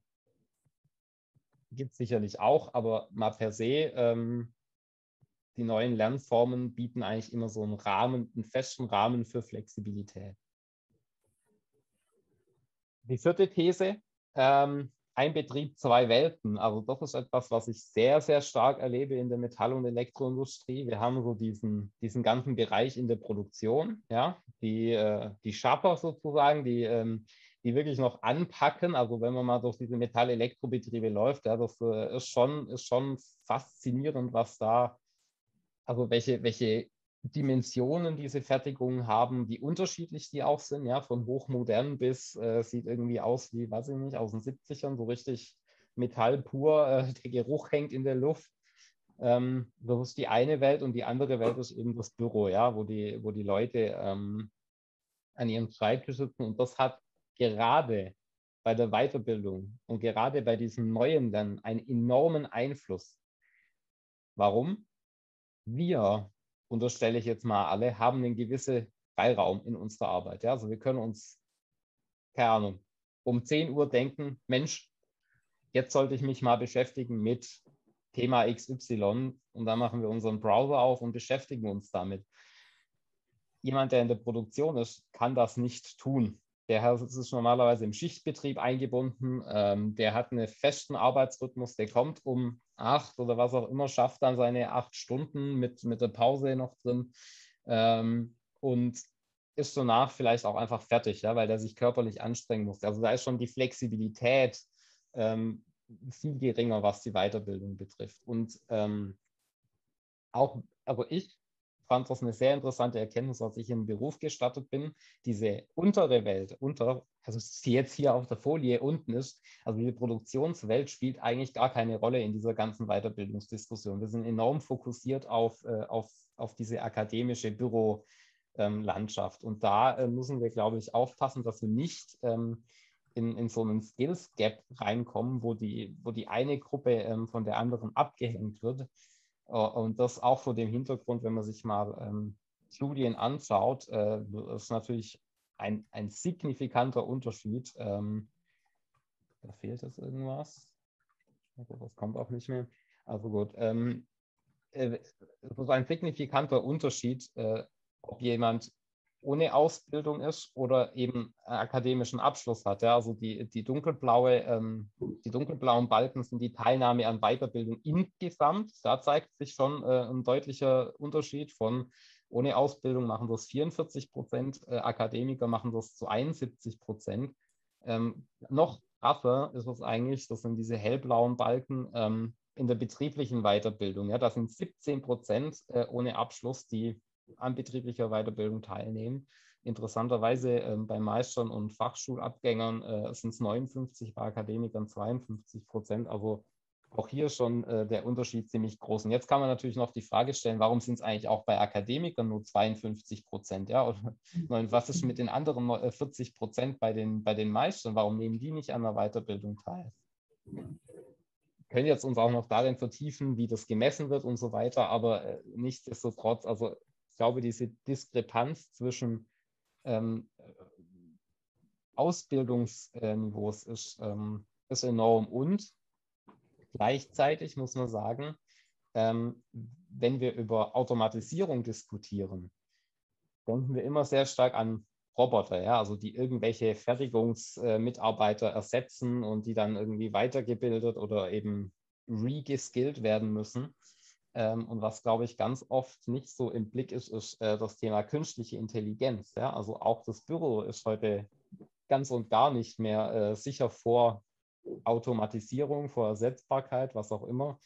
Gibt es sicherlich auch, aber mal per se, ähm, die neuen Lernformen bieten eigentlich immer so einen Rahmen, einen festen Rahmen für Flexibilität. Die vierte These, ähm, ein Betrieb, zwei Welten. Also das ist etwas, was ich sehr, sehr stark erlebe in der Metall- und Elektroindustrie. Wir haben so diesen, diesen ganzen Bereich in der Produktion, ja, die, äh, die Schapper sozusagen, die, ähm, die wirklich noch anpacken. Also wenn man mal durch diese Metall-Elektrobetriebe läuft, ja, das äh, ist schon, ist schon faszinierend, was da, also welche, welche Dimensionen diese Fertigungen haben, wie unterschiedlich die auch sind, ja, von hochmodern bis äh, sieht irgendwie aus wie, weiß ich nicht, aus den siebzigern, so richtig Metall pur, äh, der Geruch hängt in der Luft. Ähm, das ist die eine Welt und die andere Welt ist eben das Büro, ja, wo die, wo die Leute ähm, an ihrem Schreibtisch sitzen und das hat gerade bei der Weiterbildung und gerade bei diesem neuen Lernen einen enormen Einfluss. Warum? Wir, unterstelle ich jetzt mal alle, haben einen gewissen Freiraum in unserer Arbeit. Ja? Also wir können uns, keine Ahnung, um zehn Uhr denken, Mensch, jetzt sollte ich mich mal beschäftigen mit Thema X Y und dann machen wir unseren Browser auf und beschäftigen uns damit. Jemand, der in der Produktion ist, kann das nicht tun. Der ist normalerweise im Schichtbetrieb eingebunden, ähm, der hat einen festen Arbeitsrhythmus, der kommt um acht oder was auch immer, schafft dann seine acht Stunden mit, mit der Pause noch drin ähm, und ist danach vielleicht auch einfach fertig, ja, weil der sich körperlich anstrengen muss. Also da ist schon die Flexibilität ähm, viel geringer, was die Weiterbildung betrifft. Und ähm, auch, also ich fand das eine sehr interessante Erkenntnis, als ich in den Beruf gestartet bin. Diese untere Welt, unter, also die jetzt hier auf der Folie unten ist, also die Produktionswelt spielt eigentlich gar keine Rolle in dieser ganzen Weiterbildungsdiskussion. Wir sind enorm fokussiert auf, äh, auf, auf diese akademische Bürolandschaft. Ähm, Und da äh, müssen wir, glaube ich, aufpassen, dass wir nicht ähm, in, in so einen Skills-Gap reinkommen, wo die, wo die eine Gruppe ähm, von der anderen abgehängt wird. Und das auch vor dem Hintergrund, wenn man sich mal ähm, Studien anschaut, äh, ist natürlich ein, ein signifikanter Unterschied. Ähm, da fehlt jetzt irgendwas. Das kommt auch nicht mehr. Also gut. Ähm, äh, es ist ein signifikanter Unterschied, äh, ob jemand ohne Ausbildung ist oder eben einen akademischen Abschluss hat. Ja? Also die, die, dunkelblaue, ähm, die dunkelblauen Balken sind die Teilnahme an Weiterbildung insgesamt. Da zeigt sich schon äh, ein deutlicher Unterschied von ohne Ausbildung machen das vierundvierzig Prozent, äh, Akademiker machen das zu einundsiebzig Prozent. Ähm, noch krasser ist es eigentlich, das sind diese hellblauen Balken ähm, in der betrieblichen Weiterbildung. Ja? Das sind siebzehn Prozent äh, ohne Abschluss, die an betrieblicher Weiterbildung teilnehmen. Interessanterweise äh, bei Meistern und Fachschulabgängern äh, sind es neunundfünfzig, bei Akademikern zweiundfünfzig Prozent. Also auch hier schon äh, der Unterschied ziemlich groß. Und jetzt kann man natürlich noch die Frage stellen, warum sind es eigentlich auch bei Akademikern nur zweiundfünfzig Prozent? Ja? Oder was ist mit den anderen vierzig Prozent bei den, bei den Meistern? Warum nehmen die nicht an der Weiterbildung teil? Wir können jetzt uns auch noch darin vertiefen, wie das gemessen wird und so weiter, aber äh, nichtsdestotrotz, also ich glaube, diese Diskrepanz zwischen ähm, Ausbildungsniveaus ist, ähm, ist enorm und gleichzeitig muss man sagen, ähm, wenn wir über Automatisierung diskutieren, denken wir immer sehr stark an Roboter, ja, also die irgendwelche Fertigungsmitarbeiter äh, ersetzen und die dann irgendwie weitergebildet oder eben regeskillt werden müssen. Ähm, und was, glaube ich, ganz oft nicht so im Blick ist, ist äh, das Thema künstliche Intelligenz. Ja? Also auch das Büro ist heute ganz und gar nicht mehr äh, sicher vor Automatisierung, vor Ersetzbarkeit, was auch immer.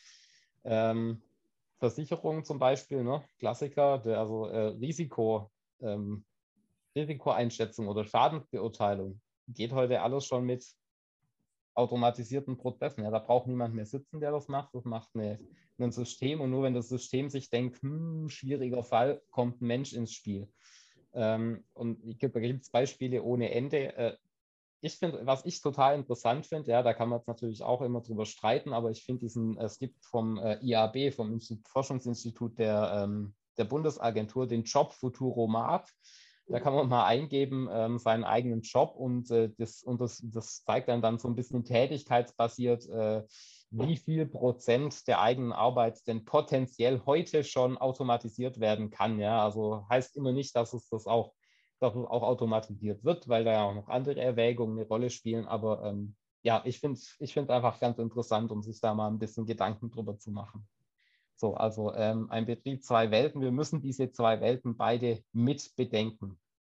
Ähm, Versicherung zum Beispiel, ne? Klassiker, der, also äh, Risiko, ähm, Risikoeinschätzung oder Schadensbeurteilung geht heute alles schon mit automatisierten Prozessen. Ja, da braucht niemand mehr sitzen, der das macht. Das macht eine, ein System und nur wenn das System sich denkt, hm, schwieriger Fall, kommt ein Mensch ins Spiel. Ähm, und ich, da gibt es Beispiele ohne Ende. Äh, ich finde, was ich total interessant finde, ja, da kann man jetzt natürlich auch immer drüber streiten, aber ich finde diesen, es gibt vom äh, I A B, vom Institut, Forschungsinstitut der, ähm, der Bundesagentur, den Job Futuromat. Da kann man mal eingeben, ähm, seinen eigenen Job und, äh, das, und das, das zeigt dann, dann so ein bisschen tätigkeitsbasiert, äh, wie viel Prozent der eigenen Arbeit denn potenziell heute schon automatisiert werden kann. Ja? Also heißt immer nicht, dass es das auch dass es auch automatisiert wird, weil da ja auch noch andere Erwägungen eine Rolle spielen. Aber ähm, ja, ich finde es ich find einfach ganz interessant, um sich da mal ein bisschen Gedanken drüber zu machen. So, also ähm, ein Betrieb, zwei Welten. Wir müssen diese zwei Welten beide mit bedenken.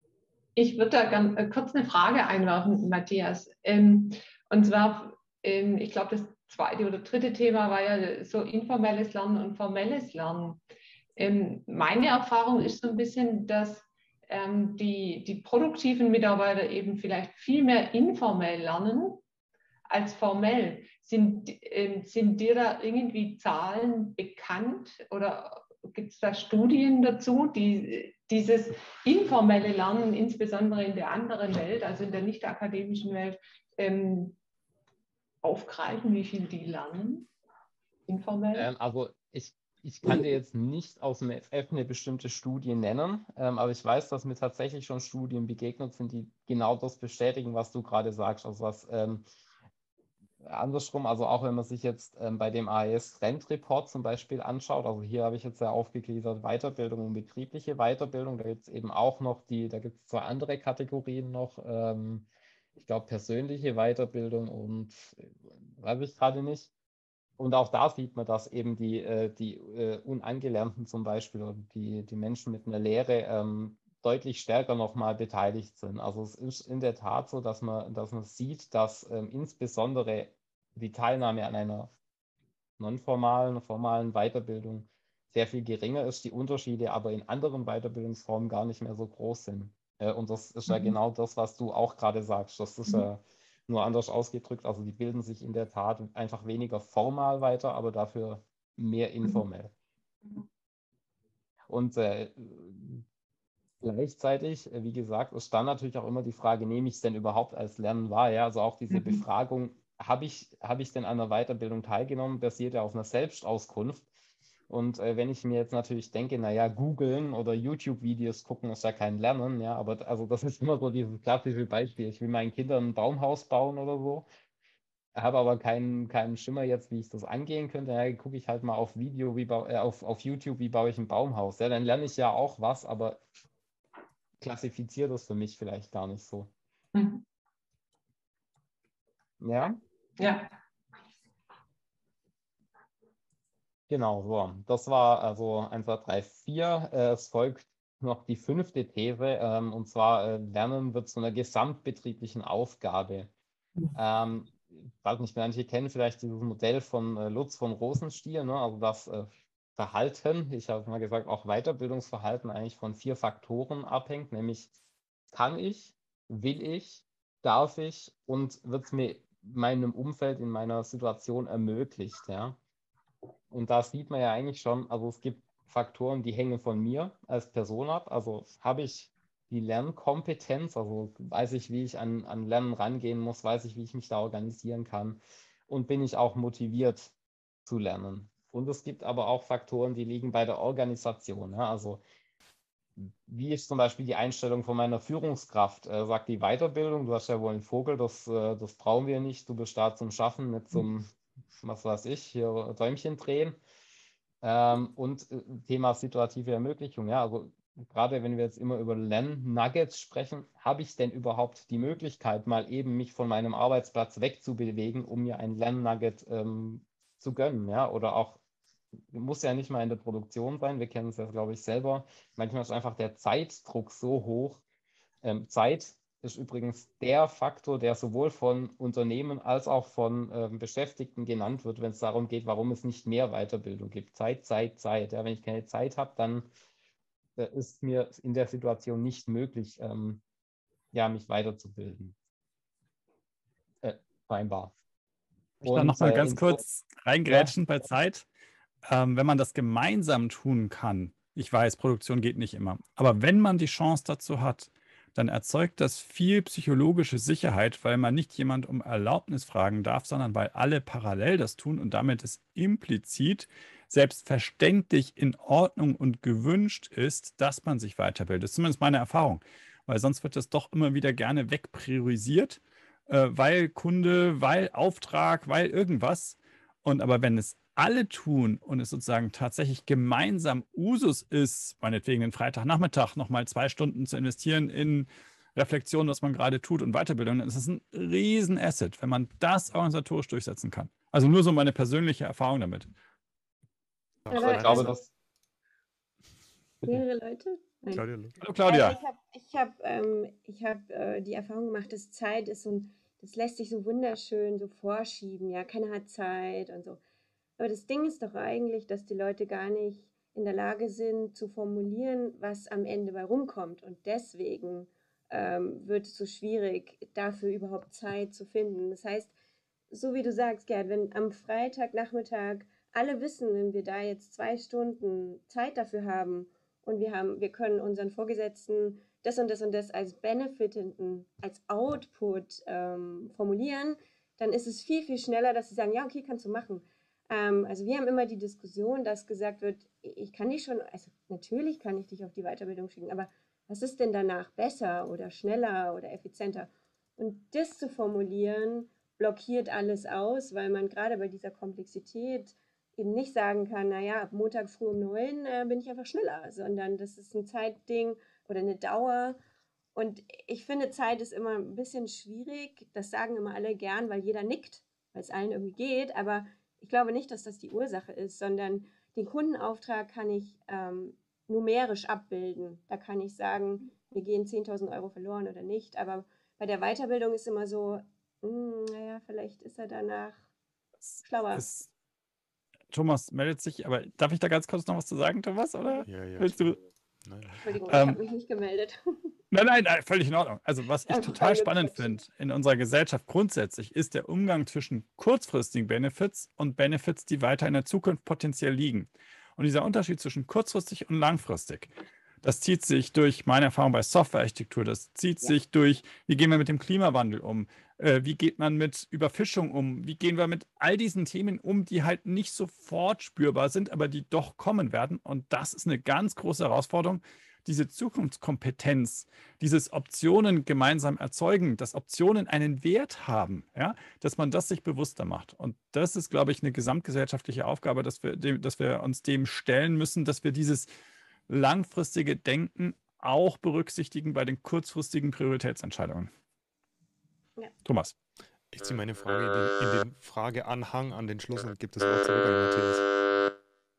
Ich würde da ganz äh, kurz eine Frage einwerfen, Matthias. Ähm, und zwar, ähm, ich glaube, das zweite oder dritte Thema war ja so informelles Lernen und formelles Lernen. Ähm, meine Erfahrung ist so ein bisschen, dass ähm, die, die produktiven Mitarbeiter eben vielleicht viel mehr informell lernen als formell. Sind, äh, sind dir da irgendwie Zahlen bekannt oder gibt es da Studien dazu, die dieses informelle Lernen, insbesondere in der anderen Welt, also in der nicht akademischen Welt, ähm, aufgreifen, wie viel die lernen? Informell? Ähm, also ich, ich kann dir jetzt nicht aus dem F F eine bestimmte Studie nennen, ähm, aber ich weiß, dass mir tatsächlich schon Studien begegnet sind, die genau das bestätigen, was du gerade sagst. Also was ähm, andersrum, also auch wenn man sich jetzt ähm, bei dem A E S-Trendreport zum Beispiel anschaut, also hier habe ich jetzt ja aufgegliedert Weiterbildung und betriebliche Weiterbildung, da gibt es eben auch noch die, da gibt es zwei andere Kategorien noch, ähm, ich glaube persönliche Weiterbildung und äh, weiß ich gerade nicht. Und auch da sieht man, dass eben die, äh, die äh, Unangelernten zum Beispiel oder die, die Menschen mit einer Lehre ähm, deutlich stärker nochmal beteiligt sind. Also es ist in der Tat so, dass man, dass man sieht, dass ähm, insbesondere die Teilnahme an einer nonformalen, formalen Weiterbildung sehr viel geringer ist, die Unterschiede aber in anderen Weiterbildungsformen gar nicht mehr so groß sind. Äh, und das ist ja Mhm. genau das, was du auch gerade sagst. Das ist Mhm. ja nur anders ausgedrückt. Also die bilden sich in der Tat einfach weniger formal weiter, aber dafür mehr informell. Und äh, gleichzeitig, äh, wie gesagt, ist dann natürlich auch immer die Frage, nehme ich es denn überhaupt als Lernen wahr? Ja, also auch diese Mhm. Befragung, habe ich, habe ich denn an einer Weiterbildung teilgenommen, basiert ja auf einer Selbstauskunft. Und äh, wenn ich mir jetzt natürlich denke, naja, googeln oder YouTube-Videos gucken ist ja kein Lernen, ja, aber also das ist immer so dieses klassische Beispiel. Ich will meinen Kindern ein Baumhaus bauen oder so, habe aber keinen, keinen Schimmer jetzt, wie ich das angehen könnte. Ja, gucke ich halt mal auf Video, wie bau, äh, auf, auf YouTube, wie baue ich ein Baumhaus. Ja, dann lerne ich ja auch was, aber klassifiziere das für mich vielleicht gar nicht so. Mhm. Ja, Ja. genau, so. Das war also eins, zwei, drei, vier. Äh, es folgt noch die fünfte These, ähm, und zwar äh, Lernen wird zu einer gesamtbetrieblichen Aufgabe. Ähm, ich weiß nicht, manche kennen vielleicht dieses Modell von äh, Lutz von Rosenstiel, ne? Also das äh, Verhalten, ich habe mal gesagt, auch Weiterbildungsverhalten eigentlich von vier Faktoren abhängt, nämlich kann ich, will ich, darf ich und wird es mir in meinem Umfeld, in meiner Situation ermöglicht, ja. Und da sieht man ja eigentlich schon, also es gibt Faktoren, die hängen von mir als Person ab. Also habe ich die Lernkompetenz, also weiß ich, wie ich an, an Lernen rangehen muss, weiß ich, wie ich mich da organisieren kann und bin ich auch motiviert zu lernen. Und es gibt aber auch Faktoren, die liegen bei der Organisation. Ja? Also wie ist zum Beispiel die Einstellung von meiner Führungskraft? Äh, sagt die Weiterbildung, du hast ja wohl einen Vogel, das, äh, das brauchen wir nicht, du bist da zum Schaffen, nicht zum, was weiß ich, hier Däumchen drehen. Ähm, und äh, Thema situative Ermöglichung, ja, also gerade wenn wir jetzt immer über Lern-Nuggets sprechen, habe ich denn überhaupt die Möglichkeit, mal eben mich von meinem Arbeitsplatz wegzubewegen, um mir ein Lern-Nugget ähm, zu gönnen, ja, oder auch, muss ja nicht mal in der Produktion sein, wir kennen es ja, glaube ich, selber, manchmal ist einfach der Zeitdruck so hoch. Ähm, Zeit ist übrigens der Faktor, der sowohl von Unternehmen als auch von ähm, Beschäftigten genannt wird, wenn es darum geht, warum es nicht mehr Weiterbildung gibt. Zeit, Zeit, Zeit. Ja, wenn ich keine Zeit habe, dann äh, ist mir in der Situation nicht möglich, ähm, ja, mich weiterzubilden. Äh, scheinbar. Ich dann Und nochmal äh, ganz in so, kurz ja, reingrätschen bei Zeit. Ähm, wenn man das gemeinsam tun kann, ich weiß, Produktion geht nicht immer, aber wenn man die Chance dazu hat, dann erzeugt das viel psychologische Sicherheit, weil man nicht jemand um Erlaubnis fragen darf, sondern weil alle parallel das tun und damit es implizit selbstverständlich in Ordnung und gewünscht ist, dass man sich weiterbildet. Das ist zumindest meine Erfahrung, weil sonst wird das doch immer wieder gerne wegpriorisiert, äh, weil Kunde, weil Auftrag, weil irgendwas. Und aber wenn es alle tun und es sozusagen tatsächlich gemeinsam Usus ist, meinetwegen den Freitagnachmittag nochmal zwei Stunden zu investieren in Reflexion, was man gerade tut und Weiterbildung, dann ist es ein Riesen-Asset, wenn man das organisatorisch durchsetzen kann. Also nur so meine persönliche Erfahrung damit. also ich Aber glaube, ähm, dass. mehrere Leute? Nein. Claudia, los. Hallo Also Claudia. ich habe ich hab, ähm, ich hab, äh, die Erfahrung gemacht, dass Zeit ist so ein, das lässt sich so wunderschön so vorschieben, ja, keiner hat Zeit und so. Aber das Ding ist doch eigentlich, dass die Leute gar nicht in der Lage sind zu formulieren, was am Ende bei rumkommt. Und deswegen ähm, wird es so schwierig, dafür überhaupt Zeit zu finden. Das heißt, so wie du sagst, Gerd, wenn am Freitagnachmittag alle wissen, wenn wir da jetzt zwei Stunden Zeit dafür haben und wir haben, wir können unseren Vorgesetzten das und das und das als Benefit hinten, als Output ähm, formulieren, dann ist es viel, viel schneller, dass sie sagen, ja, okay, kannst du machen. Ähm, also wir haben immer die Diskussion, dass gesagt wird, ich kann dich schon, also natürlich kann ich dich auf die Weiterbildung schicken, aber was ist denn danach besser oder schneller oder effizienter? Und das zu formulieren blockiert alles aus, weil man gerade bei dieser Komplexität eben nicht sagen kann, naja, ab Montag früh um neun äh, bin ich einfach schneller, sondern das ist ein Zeitding oder eine Dauer. Und ich finde, Zeit ist immer ein bisschen schwierig. Das sagen immer alle gern, weil jeder nickt, weil es allen irgendwie geht. Aber ich glaube nicht, dass das die Ursache ist, sondern den Kundenauftrag kann ich ähm, numerisch abbilden. Da kann ich sagen, mir gehen zehntausend Euro verloren oder nicht. Aber bei der Weiterbildung ist immer so, hm, naja, vielleicht ist er danach Es schlauer. ist, Thomas meldet sich, aber darf ich da ganz kurz noch was zu sagen, Thomas? Oder Ja, ja, willst du? klar. Nein, nein. Entschuldigung, ich Ähm, habe mich nicht gemeldet. Nein, nein, nein, völlig in Ordnung. Also was ich Einfach total spannend reingequatscht. finde in unserer Gesellschaft grundsätzlich, ist der Umgang zwischen kurzfristigen Benefits und Benefits, die weiter in der Zukunft potenziell liegen. Und dieser Unterschied zwischen kurzfristig und langfristig, das zieht sich durch meine Erfahrung bei Softwarearchitektur, das zieht Ja. sich durch, wie gehen wir mit dem Klimawandel um, äh, wie geht man mit Überfischung um, wie gehen wir mit all diesen Themen um, die halt nicht sofort spürbar sind, aber die doch kommen werden. Und das ist eine ganz große Herausforderung, diese Zukunftskompetenz, dieses Optionen gemeinsam erzeugen, dass Optionen einen Wert haben, ja, dass man das sich bewusster macht. Und das ist, glaube ich, eine gesamtgesellschaftliche Aufgabe, dass wir, dem, dass wir uns dem stellen müssen, dass wir dieses langfristige Denken auch berücksichtigen bei den kurzfristigen Prioritätsentscheidungen. Ja. Thomas. Ich ziehe meine Frage in den, in den Frageanhang an den Schluss und gebe das Wort zurück an Matthias.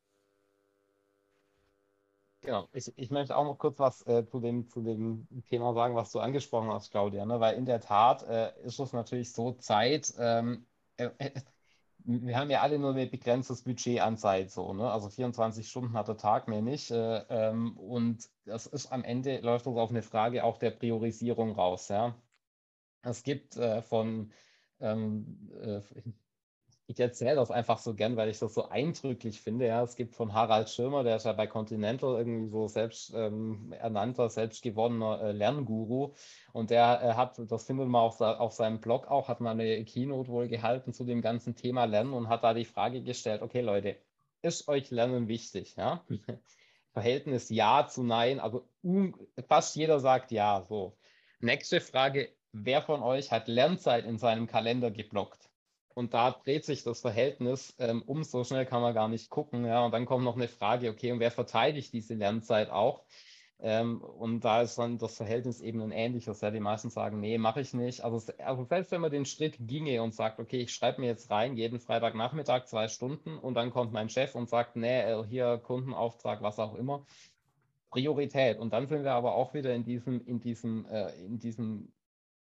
Genau, ich, ich möchte auch noch kurz was äh, zu dem, zu dem Thema sagen, was du angesprochen hast, Claudia, ne? Weil in der Tat äh, ist es natürlich so, Zeit, ähm, äh, äh, wir haben ja alle nur ein begrenztes Budget an Zeit, so, ne? Also vierundzwanzig Stunden hat der Tag mehr nicht. Äh, ähm, und das ist am Ende, läuft das auf eine Frage auch der Priorisierung raus, ja. Es gibt äh, von, ähm, äh, ich erzähle das einfach so gern, weil ich das so eindrücklich finde. Ja, es gibt von Harald Schirmer, der ist ja bei Continental irgendwie so selbst ähm, ernannter, selbstgewonnener äh, Lernguru. Und der äh, hat, das findet man auf, auf seinem Blog auch, hat mal eine Keynote wohl gehalten zu dem ganzen Thema Lernen und hat da die Frage gestellt, okay Leute, ist euch Lernen wichtig? Ja? Verhältnis Ja zu Nein, also um, fast jeder sagt Ja. So. Nächste Frage, wer von euch hat Lernzeit in seinem Kalender geblockt? Und da dreht sich das Verhältnis ähm, um, so schnell kann man gar nicht gucken. Ja? Und dann kommt noch eine Frage, okay, und wer verteidigt diese Lernzeit auch? Ähm, und da ist dann das Verhältnis eben ein ähnliches. Ja? Die meisten sagen, nee, mache ich nicht. Also, also selbst wenn man den Schritt ginge und sagt, okay, ich schreibe mir jetzt rein, jeden Freitagnachmittag zwei Stunden und dann kommt mein Chef und sagt, nee, hier Kundenauftrag, was auch immer. Priorität. Und dann sind wir aber auch wieder in diesem, in diesem, äh, in diesem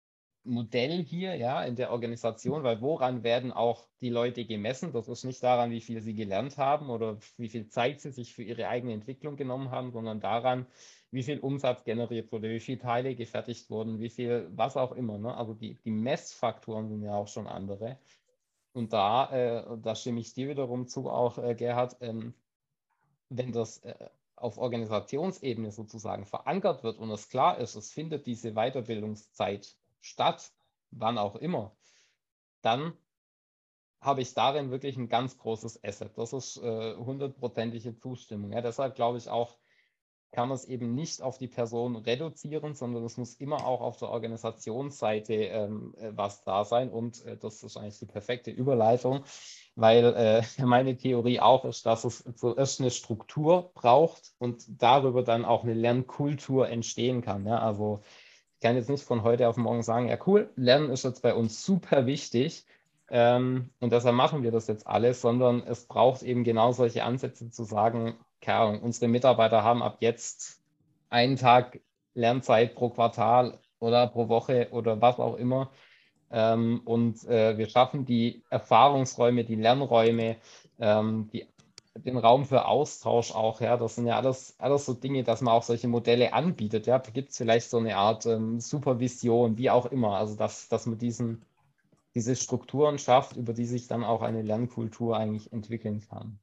Modell hier, ja, in der Organisation, weil woran werden auch die Leute gemessen? Das ist nicht daran, wie viel sie gelernt haben oder wie viel Zeit sie sich für ihre eigene Entwicklung genommen haben, sondern daran, wie viel Umsatz generiert wurde, wie viele Teile gefertigt wurden, wie viel, was auch immer. Ne? Also die, die Messfaktoren sind ja auch schon andere. Und da, äh, da stimme ich dir wiederum zu, auch äh, Gerhard, ähm, wenn das äh, auf Organisationsebene sozusagen verankert wird und es klar ist, es findet diese Weiterbildungszeit statt, wann auch immer, dann habe ich darin wirklich ein ganz großes Asset. Das ist äh, hundertprozentige Zustimmung. Ja, deshalb glaube ich auch, kann man es eben nicht auf die Person reduzieren, sondern es muss immer auch auf der Organisationsseite ähm, äh, was da sein. Und äh, das ist eigentlich die perfekte Überleitung, weil äh, meine Theorie auch ist, dass es zuerst eine Struktur braucht und darüber dann auch eine Lernkultur entstehen kann. Ja? Also ich kann jetzt nicht von heute auf morgen sagen, ja cool, Lernen ist jetzt bei uns super wichtig. Ähm, und deshalb machen wir das jetzt alles, sondern es braucht eben genau solche Ansätze zu sagen, keine Ahnung, unsere Mitarbeiter haben ab jetzt einen Tag Lernzeit pro Quartal oder pro Woche oder was auch immer. Ähm, und äh, wir schaffen die Erfahrungsräume, die Lernräume, ähm, die, den Raum für Austausch auch. Ja, das sind ja alles, alles so Dinge, dass man auch solche Modelle anbietet. Ja, da gibt es vielleicht so eine Art ähm, Supervision, wie auch immer. Also, dass, dass man diesen diese Strukturen schafft, über die sich dann auch eine Lernkultur eigentlich entwickeln kann.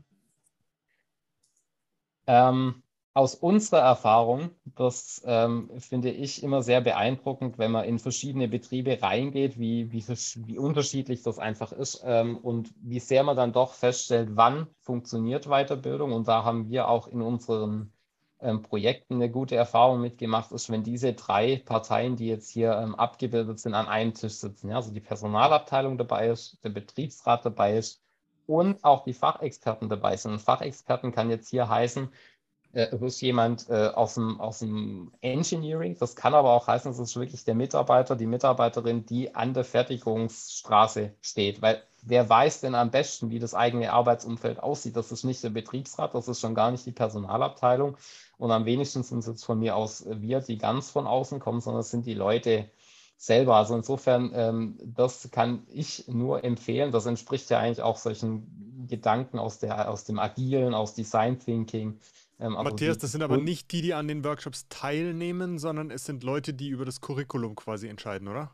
Ähm, aus unserer Erfahrung, das ähm, finde ich immer sehr beeindruckend, wenn man in verschiedene Betriebe reingeht, wie, wie, wie unterschiedlich das einfach ist ähm, und wie sehr man dann doch feststellt, wann funktioniert Weiterbildung. Und da haben wir auch in unseren ähm, Projekten eine gute Erfahrung mitgemacht, ist, wenn diese drei Parteien, die jetzt hier ähm, abgebildet sind, an einem Tisch sitzen. Ja? Also die Personalabteilung dabei ist, der Betriebsrat dabei ist und auch die Fachexperten dabei sind. Und Fachexperten kann jetzt hier heißen, äh, es ist jemand äh, aus dem, aus dem Engineering, das kann aber auch heißen, es ist wirklich der Mitarbeiter, die Mitarbeiterin, die an der Fertigungsstraße steht, weil wer weiß denn am besten, wie das eigene Arbeitsumfeld aussieht? Das ist nicht der Betriebsrat, das ist schon gar nicht die Personalabteilung und am wenigsten sind es jetzt von mir aus wir, die ganz von außen kommen, sondern es sind die Leute selber. Also insofern, ähm, das kann ich nur empfehlen. Das entspricht ja eigentlich auch solchen Gedanken aus, der, aus dem Agilen, aus Design Thinking. Ähm, also Matthias, die, das sind aber nicht die, die an den Workshops teilnehmen, sondern es sind Leute, die über das Curriculum quasi entscheiden, oder?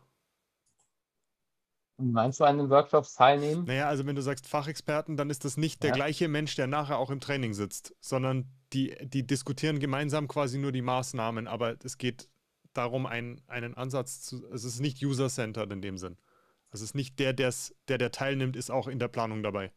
Meinst du an den Workshops teilnehmen? Naja, also wenn du sagst Fachexperten, dann ist das nicht der Ja. gleiche Mensch, der nachher auch im Training sitzt, sondern die, die diskutieren gemeinsam quasi nur die Maßnahmen, aber es geht darum, ein, einen Ansatz zu, es ist nicht user-centered in dem Sinn. Es ist nicht der, der's, der, der teilnimmt, ist auch in der Planung dabei.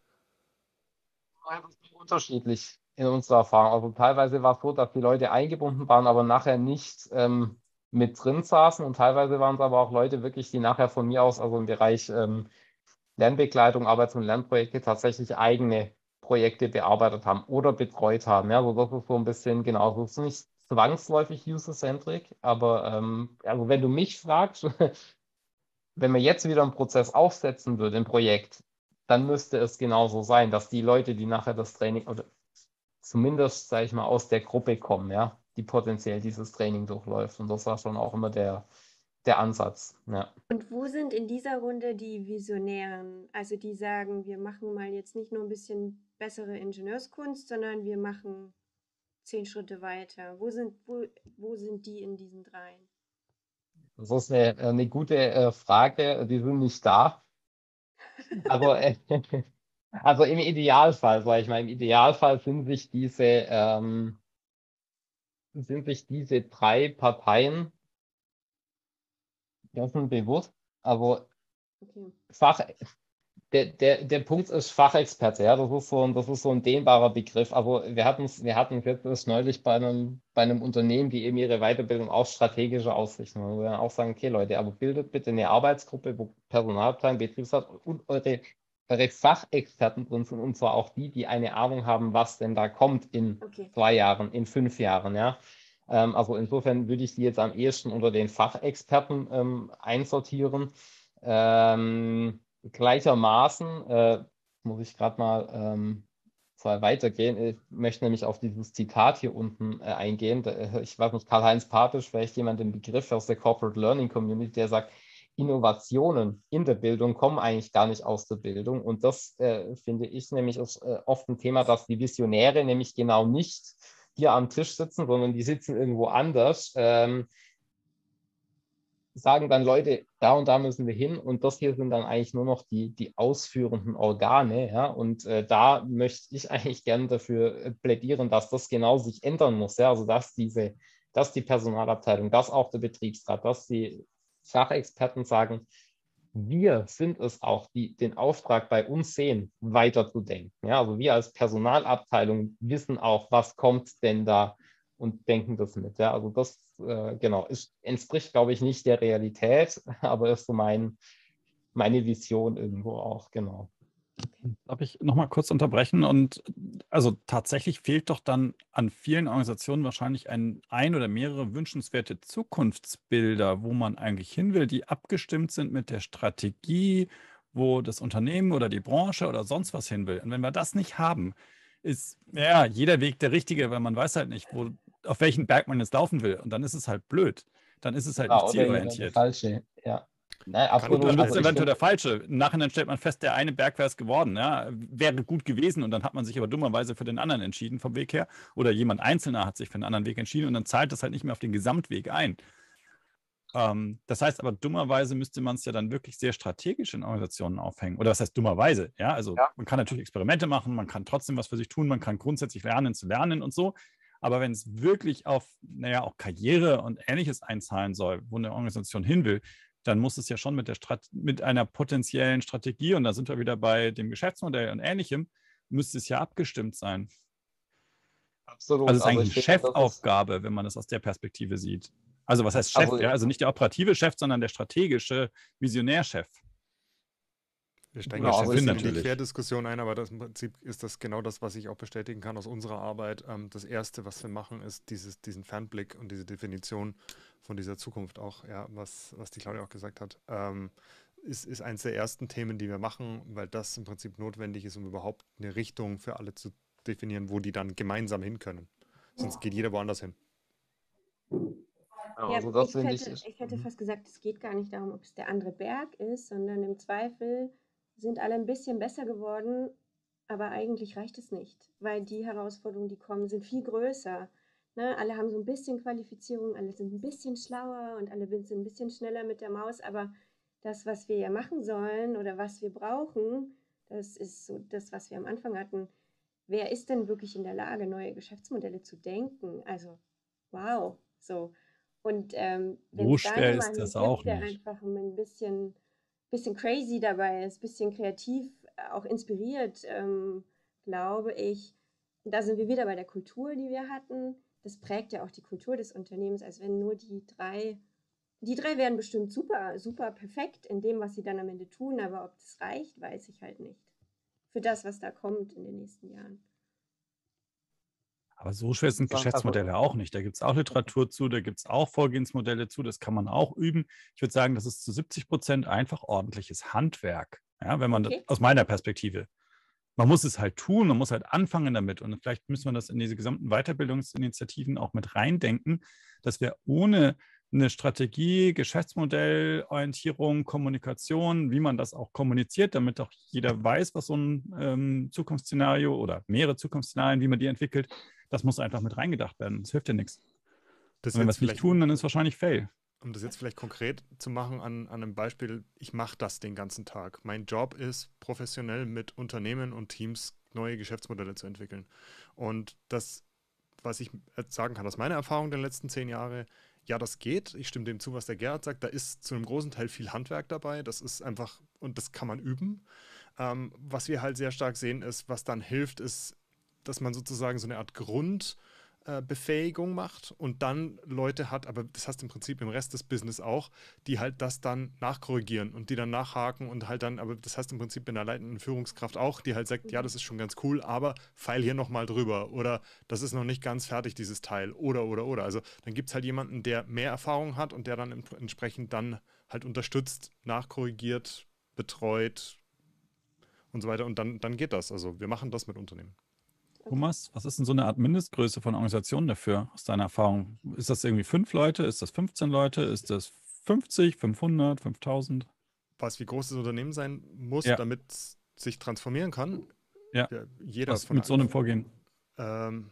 Das ist unterschiedlich in unserer Erfahrung. Also teilweise war es so, dass die Leute eingebunden waren, aber nachher nicht ähm, mit drin saßen und teilweise waren es aber auch Leute wirklich, die nachher von mir aus, also im Bereich ähm, Lernbegleitung, Arbeits- und Lernprojekte tatsächlich eigene Projekte bearbeitet haben oder betreut haben. Ja, also das ist so ein bisschen, genau, das ist nicht zwangsläufig user-centric, aber ähm, also wenn du mich fragst, wenn man jetzt wieder einen Prozess aufsetzen würde, ein Projekt, dann müsste es genauso sein, dass die Leute, die nachher das Training oder zumindest, sage ich mal, aus der Gruppe kommen, ja, die potenziell dieses Training durchläuft. Und das war schon auch immer der, der Ansatz. Ja. Und wo sind in dieser Runde die Visionären? Also die sagen, wir machen mal jetzt nicht nur ein bisschen bessere Ingenieurskunst, sondern wir machen zehn Schritte weiter. Wo sind, wo, wo sind die in diesen dreien? Das ist eine, eine gute äh, Frage. Die sind nicht da. Aber äh, also im Idealfall, sage ich mal, im Idealfall sind sich diese, ähm, sind sich diese drei Parteien dessen bewusst. Also Okay. Fach, der, der, der Punkt ist Fachexperte, ja, das ist so ein, das ist so ein dehnbarer Begriff. Also wir hatten es, wir hatten es jetzt erst neulich bei einem, bei einem Unternehmen, die eben ihre Weiterbildung auch strategischer ausrichten, wo wir dann auch sagen, okay Leute, aber bildet bitte eine Arbeitsgruppe, wo Personalabteilung, Betriebsrat und eure, eure Fachexperten drin sind, und zwar auch die, die eine Ahnung haben, was denn da kommt in Okay. zwei Jahren, in fünf Jahren, ja. Ähm, also insofern würde ich die jetzt am ehesten unter den Fachexperten ähm, einsortieren. Ähm, Gleichermaßen äh, muss ich gerade mal ähm, zwei weitergehen. Ich möchte nämlich auf dieses Zitat hier unten äh, eingehen. Da, äh, ich weiß nicht, Karl-Heinz Papisch, vielleicht jemand im Begriff aus der Corporate Learning Community, der sagt, Innovationen in der Bildung kommen eigentlich gar nicht aus der Bildung. Und das äh, finde ich nämlich ist äh, oft ein Thema, dass die Visionäre nämlich genau nicht hier am Tisch sitzen, sondern die sitzen irgendwo anders. Ähm, sagen dann Leute, da und da müssen wir hin, und das hier sind dann eigentlich nur noch die, die ausführenden Organe, ja, und äh, da möchte ich eigentlich gerne dafür plädieren, dass das genau sich ändern muss, ja, also dass diese, dass die Personalabteilung, dass auch der Betriebsrat, dass die Fachexperten sagen, wir sind es auch, die den Auftrag bei uns sehen, weiterzudenken, ja, also wir als Personalabteilung wissen auch, was kommt denn da, und denken das mit. Ja, also das äh, genau ist, entspricht, glaube ich, nicht der Realität, aber ist so mein, meine Vision irgendwo auch, genau. Darf ich nochmal kurz unterbrechen? Und also tatsächlich fehlt doch dann an vielen Organisationen wahrscheinlich ein, ein oder mehrere wünschenswerte Zukunftsbilder, wo man eigentlich hin will, die abgestimmt sind mit der Strategie, wo das Unternehmen oder die Branche oder sonst was hin will. Und wenn wir das nicht haben, ist ja jeder Weg der richtige, weil man weiß halt nicht, wo, auf welchen Berg man jetzt laufen will. Und dann ist es halt blöd. Dann ist es halt nicht Ja, oder der, der zielorientiert. falsche, ja. Nein, Kann- Gut, absolut. dann wird es Also ich eventuell finde, der falsche. Im Nachhinein stellt man fest, der eine Berg wäre es geworden. Ja? Wäre gut gewesen und dann hat man sich aber dummerweise für den anderen entschieden vom Weg her. Oder jemand Einzelner hat sich für einen anderen Weg entschieden und dann zahlt das halt nicht mehr auf den Gesamtweg ein. Ähm, das heißt aber, dummerweise müsste man es ja dann wirklich sehr strategisch in Organisationen aufhängen. Oder was heißt dummerweise? Ja, also Ja. man kann natürlich Experimente machen, man kann trotzdem was für sich tun, man kann grundsätzlich lernen zu lernen und so. Aber wenn es wirklich auf, naja, auch Karriere und Ähnliches einzahlen soll, wo eine Organisation hin will, dann muss es ja schon mit, der Strat mit einer potenziellen Strategie, und da sind wir wieder bei dem Geschäftsmodell und Ähnlichem, müsste es ja abgestimmt sein. Absolut. Also es ist Also eigentlich ich eine finde, das ist, Chefaufgabe, wenn man das aus der Perspektive sieht. Also was heißt Chef? also Ja, also nicht der operative Chef, sondern der strategische Visionärchef. Wir steigen Oder genau, jetzt also ein ich, Chefin bisschen in die natürlich. Querdiskussion ein, aber das, im Prinzip ist das genau das, was ich auch bestätigen kann aus unserer Arbeit. Ähm, das Erste, was wir machen, ist dieses, diesen Fernblick und diese Definition von dieser Zukunft auch, ja, was, was die Claudia auch gesagt hat, ähm, ist, ist eines der ersten Themen, die wir machen, weil das im Prinzip notwendig ist, um überhaupt eine Richtung für alle zu definieren, wo die dann gemeinsam hin können. Sonst geht jeder woanders hin. genau, Ja, also das ich finde ich, hätte, ist, ich hätte mhm. fast gesagt, es geht gar nicht darum, ob es der andere Berg ist, sondern im Zweifel sind alle ein bisschen besser geworden, aber eigentlich reicht es nicht, weil die Herausforderungen, die kommen, sind viel größer. Ne? Alle haben so ein bisschen Qualifizierung, alle sind ein bisschen schlauer und alle sind ein bisschen schneller mit der Maus, aber das, was wir ja machen sollen oder was wir brauchen, das ist so das, was wir am Anfang hatten. Wer ist denn wirklich in der Lage, neue Geschäftsmodelle zu denken? Also, wow, so. Und ähm, wenn So es da schwer ist jemanden das auch gibt, der nicht. einfach ein bisschen, bisschen crazy dabei ist, ein bisschen kreativ, äh, auch inspiriert, ähm, glaube ich, und da sind wir wieder bei der Kultur, die wir hatten. Das prägt ja auch die Kultur des Unternehmens, als wenn nur die drei, die drei wären bestimmt super, super perfekt in dem, was sie dann am Ende tun, aber ob das reicht, weiß ich halt nicht. Für das, was da kommt in den nächsten Jahren. Aber so schwer sind Sagen- also, Geschäftsmodelle auch nicht. Da gibt es auch Literatur zu, da gibt es auch Vorgehensmodelle zu, das kann man auch üben. Ich würde sagen, das ist zu siebzig Prozent einfach ordentliches Handwerk, ja, wenn man das, Okay. aus meiner Perspektive. Man muss es halt tun, man muss halt anfangen damit. Und vielleicht müssen wir das in diese gesamten Weiterbildungsinitiativen auch mit reindenken, dass wir ohne eine Strategie, Geschäftsmodell, Orientierung, Kommunikation, wie man das auch kommuniziert, damit auch jeder weiß, was so ein ähm, Zukunftsszenario oder mehrere Zukunftsszenarien, wie man die entwickelt, das muss einfach mit reingedacht werden. Das hilft ja nichts. Das Und wenn wir jetzt es nicht vielleicht tun, dann ist es wahrscheinlich Fail. Um das jetzt vielleicht konkret zu machen an, an einem Beispiel, ich mache das den ganzen Tag. Mein Job ist, professionell mit Unternehmen und Teams neue Geschäftsmodelle zu entwickeln. Und das, was ich sagen kann aus meiner Erfahrung der letzten zehn Jahre, ja, das geht. Ich stimme dem zu, was der Gerhard sagt. Da ist zu einem großen Teil viel Handwerk dabei. Das ist einfach, und das kann man üben. Ähm, was wir halt sehr stark sehen, ist, was dann hilft, ist, dass man sozusagen so eine Art Grund Befähigung macht und dann Leute hat, aber das hast du im Prinzip im Rest des Business auch, die halt das dann nachkorrigieren und die dann nachhaken und halt dann, aber das heißt im Prinzip in der leitenden Führungskraft auch, die halt sagt, ja, das ist schon ganz cool, aber feil hier nochmal drüber oder das ist noch nicht ganz fertig, dieses Teil oder, oder, oder. Also dann gibt es halt jemanden, der mehr Erfahrung hat und der dann entsprechend dann halt unterstützt, nachkorrigiert, betreut und so weiter und dann, dann geht das. Also wir machen das mit Unternehmen. Thomas, was ist denn so eine Art Mindestgröße von Organisationen dafür, aus deiner Erfahrung? Ist das irgendwie fünf Leute? Ist das fünfzehn Leute? Ist das fünfzig, fünfhundert, fünftausend? Was, wie groß das Unternehmen sein muss, Ja, damit es sich transformieren kann? ja. Ja, jeder Was von. mit so einem Vorgehen? Ähm,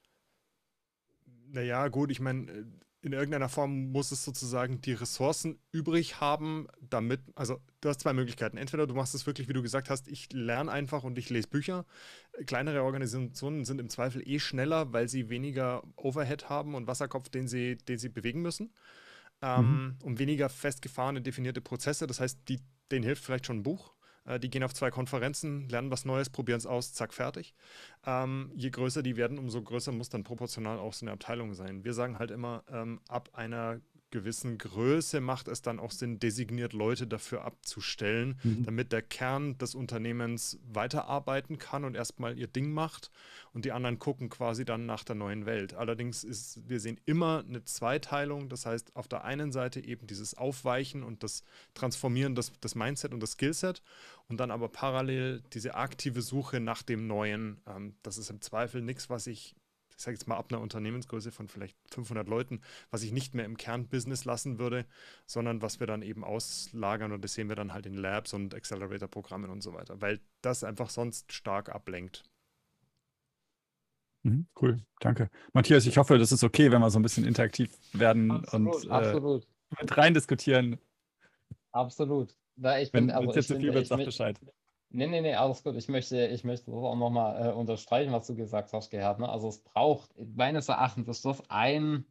naja, gut, ich meine, in irgendeiner Form muss es sozusagen die Ressourcen übrig haben, damit, also du hast zwei Möglichkeiten. Entweder du machst es wirklich, wie du gesagt hast, ich lerne einfach und ich lese Bücher. Kleinere Organisationen sind im Zweifel eh schneller, weil sie weniger Overhead haben und Wasserkopf, den sie, den sie bewegen müssen. Ähm, Mhm. und weniger festgefahrene, definierte Prozesse. Das heißt, die, denen hilft vielleicht schon ein Buch. Äh, die gehen auf zwei Konferenzen, lernen was Neues, probieren es aus, zack, fertig. Ähm, je größer die werden, umso größer muss dann proportional auch so eine Abteilung sein. Wir sagen halt immer, ähm, ab einer gewissen Größe macht es dann auch Sinn, designiert Leute dafür abzustellen, Mhm. damit der Kern des Unternehmens weiterarbeiten kann und erstmal ihr Ding macht und die anderen gucken quasi dann nach der neuen Welt. Allerdings ist, wir sehen immer eine Zweiteilung, das heißt auf der einen Seite eben dieses Aufweichen und das Transformieren des, des Mindset und das Skillset und dann aber parallel diese aktive Suche nach dem Neuen. Ähm, das ist im Zweifel nichts, was ich ich sage jetzt mal ab einer Unternehmensgröße von vielleicht fünfhundert Leuten, was ich nicht mehr im Kernbusiness lassen würde, sondern was wir dann eben auslagern und das sehen wir dann halt in Labs und Accelerator-Programmen und so weiter, weil das einfach sonst stark ablenkt. Mhm. Cool, danke. Matthias, ich hoffe, das ist okay, wenn wir so ein bisschen interaktiv werden absolut, und äh, absolut, mit rein diskutieren. absolut. Da ich Wenn finde, es also jetzt ich zu viel finde, wird, ich sag möchte, Bescheid. nee, nee, nee, alles gut. Ich möchte, ich möchte das auch nochmal äh, unterstreichen, was du gesagt hast, Gerhard. Ne? Also es braucht, meines Erachtens ist das ein,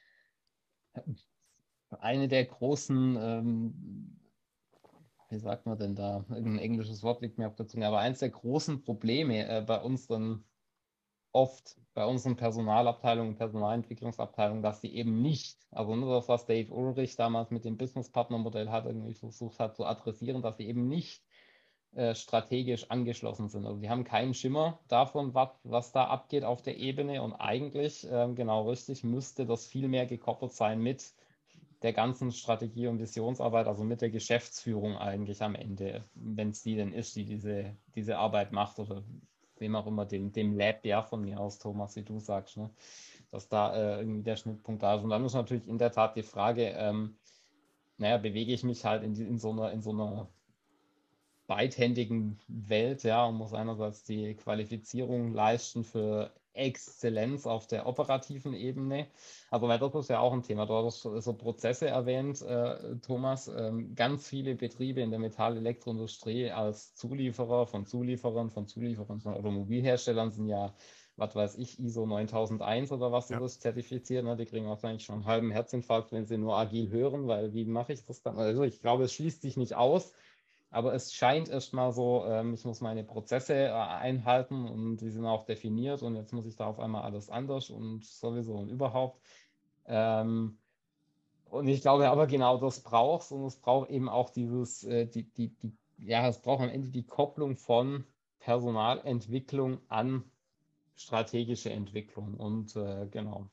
eine der großen, ähm, wie sagt man denn da? Irgendein englisches Wort liegt mir auf der Zunge, aber eines der großen Probleme äh, bei unseren oft bei unseren Personalabteilungen, Personalentwicklungsabteilungen, dass sie eben nicht, also nur das, was Dave Ulrich damals mit dem Business-Partner-Modell hat, irgendwie versucht hat zu adressieren, dass sie eben nicht äh, strategisch angeschlossen sind. Also sie haben keinen Schimmer davon, was, was da abgeht auf der Ebene, und eigentlich, äh, genau richtig, müsste das viel mehr gekoppelt sein mit der ganzen Strategie- und Visionsarbeit, also mit der Geschäftsführung eigentlich am Ende, wenn es die denn ist, die diese, diese Arbeit macht, oder wem auch immer, dem, dem Lab, ja, von mir aus, Thomas, wie du sagst, ne? Dass da äh, irgendwie der Schnittpunkt da ist. Und dann ist natürlich in der Tat die Frage, ähm, naja, bewege ich mich halt in, die, in, so einer, in so einer beidhändigen Welt, ja, und muss einerseits die Qualifizierung leisten für Exzellenz auf der operativen Ebene. Aber weil das ist ja auch ein Thema. Du hast so Prozesse erwähnt, äh, Thomas. Ähm, ganz viele Betriebe in der Metall-Elektroindustrie als Zulieferer von Zulieferern, von Zulieferern von Automobilherstellern sind ja, was weiß ich, I S O neuntausend eins oder was du Ja. wirst zertifiziert. Ne? Die kriegen wahrscheinlich schon einen halben Herzinfarkt, wenn sie nur agil hören, weil wie mache ich das dann? Also ich glaube, es schließt sich nicht aus. Aber es scheint erstmal so, ähm, ich muss meine Prozesse äh, einhalten und die sind auch definiert, und jetzt muss ich da auf einmal alles anders und sowieso und überhaupt. Ähm, und ich glaube aber genau das braucht es, und es braucht eben auch dieses, äh, die, die, die, ja, es braucht am Ende die Kopplung von Personalentwicklung an strategische Entwicklung, und äh, genau.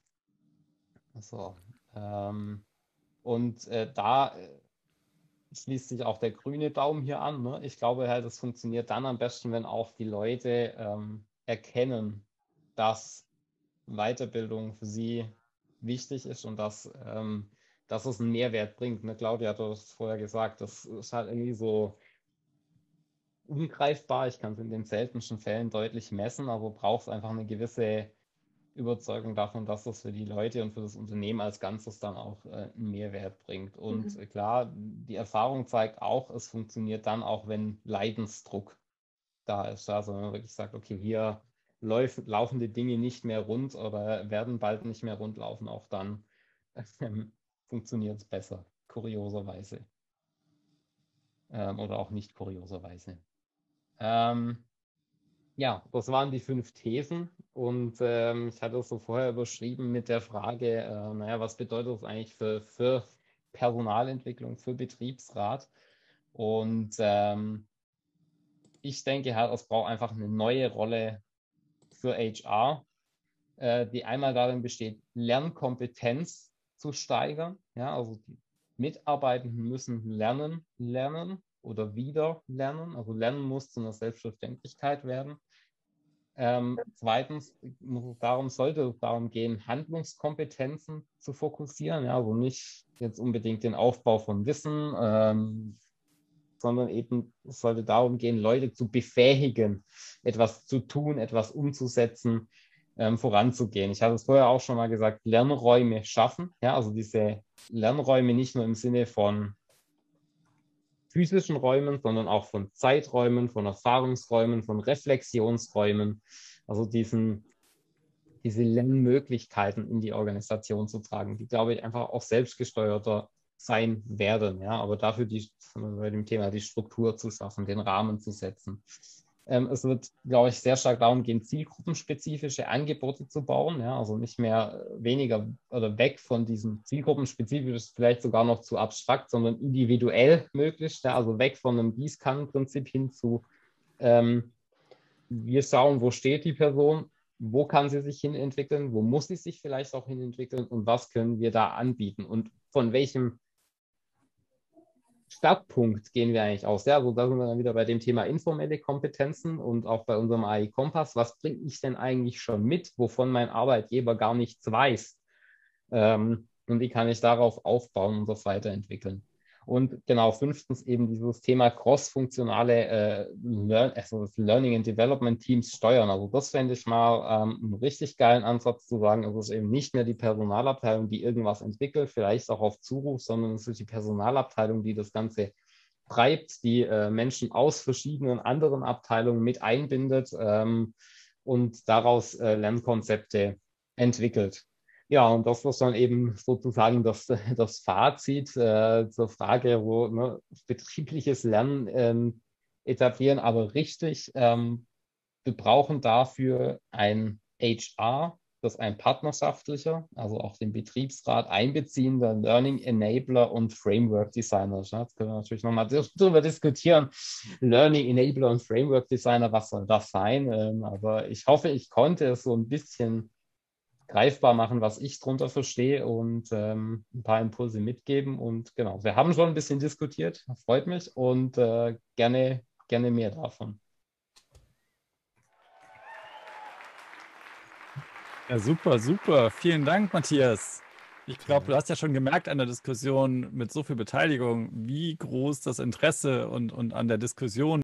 So, ähm, und äh, da äh, schließt sich auch der grüne Daumen hier an. Ne? Ich glaube halt, es funktioniert dann am besten, wenn auch die Leute ähm, erkennen, dass Weiterbildung für sie wichtig ist und dass, ähm, dass es einen Mehrwert bringt. Ne? Claudia hat das vorher gesagt, das ist halt irgendwie so ungreifbar. Ich kann es in den seltensten Fällen deutlich messen, aber braucht es einfach eine gewisse Überzeugung davon, dass das für die Leute und für das Unternehmen als Ganzes dann auch äh, einen Mehrwert bringt. Und Mhm. äh, klar, die Erfahrung zeigt auch, es funktioniert dann auch, wenn Leidensdruck da ist. Also wenn man wirklich sagt, okay, hier läuft, laufen die Dinge nicht mehr rund oder werden bald nicht mehr rund laufen, auch dann ähm, funktioniert es besser, kurioserweise. Ähm, oder auch nicht kurioserweise. Ähm, Ja, das waren die fünf Thesen, und ähm, ich hatte es so vorher überschrieben mit der Frage, äh, naja, was bedeutet das eigentlich für, für Personalentwicklung, für Betriebsrat? Und ähm, ich denke halt, es braucht einfach eine neue Rolle für H R, äh, die einmal darin besteht, Lernkompetenz zu steigern. Ja, also die Mitarbeitenden müssen lernen, lernen oder wieder lernen. Also Lernen muss zu einer Selbstverständlichkeit werden. Ähm, zweitens muss es darum, sollte es darum gehen, Handlungskompetenzen zu fokussieren, ja, also nicht jetzt unbedingt den Aufbau von Wissen, ähm, sondern eben es sollte darum gehen, Leute zu befähigen, etwas zu tun, etwas umzusetzen, ähm, voranzugehen. Ich habe es vorher auch schon mal gesagt, Lernräume schaffen, ja, also diese Lernräume nicht nur im Sinne von physischen Räumen, sondern auch von Zeiträumen, von Erfahrungsräumen, von Reflexionsräumen. Also diesen, diese Lernmöglichkeiten in die Organisation zu tragen, die, glaube ich, einfach auch selbstgesteuerter sein werden. Ja, aber dafür die, bei dem Thema die Struktur zu schaffen, den Rahmen zu setzen. Ähm, es wird, glaube ich, sehr stark darum gehen, zielgruppenspezifische Angebote zu bauen. Ja, also nicht mehr weniger oder weg von diesem zielgruppenspezifisch, vielleicht sogar noch zu abstrakt, sondern individuell möglichst. Ja, also weg von einem Gießkannenprinzip hin zu, ähm, wir schauen, wo steht die Person, wo kann sie sich hin entwickeln, wo muss sie sich vielleicht auch hin entwickeln und was können wir da anbieten und von welchem Startpunkt gehen wir eigentlich aus. Ja, also da sind wir dann wieder bei dem Thema informelle Kompetenzen und auch bei unserem A I-Kompass. Was bringe ich denn eigentlich schon mit, wovon mein Arbeitgeber gar nichts weiß? Ähm, und wie kann ich darauf aufbauen und das weiterentwickeln? Und genau, fünftens eben dieses Thema cross-funktionale äh, Learn also Learning and Development Teams steuern. Also das fände ich mal ähm, einen richtig geilen Ansatz zu sagen, es ist eben nicht mehr die Personalabteilung, die irgendwas entwickelt, vielleicht auch auf Zuruf, sondern es ist die Personalabteilung, die das Ganze treibt, die äh, Menschen aus verschiedenen anderen Abteilungen mit einbindet ähm, und daraus äh, Lernkonzepte entwickelt. Ja, und das ist dann eben sozusagen das, das Fazit äh, zur Frage, wo ne, betriebliches Lernen ähm, etablieren, aber richtig. Ähm, wir brauchen dafür ein H R, das ist ein partnerschaftlicher, also auch den Betriebsrat einbeziehender Learning Enabler und Framework Designer. Ja, jetzt können wir natürlich nochmal darüber diskutieren. Learning Enabler und Framework Designer, was soll das sein? Ähm, aber ich hoffe, ich konnte es so ein bisschen greifbar machen, was ich drunter verstehe und ähm, ein paar Impulse mitgeben. Und genau, wir haben schon ein bisschen diskutiert, freut mich und äh, gerne, gerne mehr davon. Ja, super, super. Vielen Dank, Matthias. Ich glaube, du hast ja schon gemerkt an der Diskussion mit so viel Beteiligung, wie groß das Interesse und, und an der Diskussion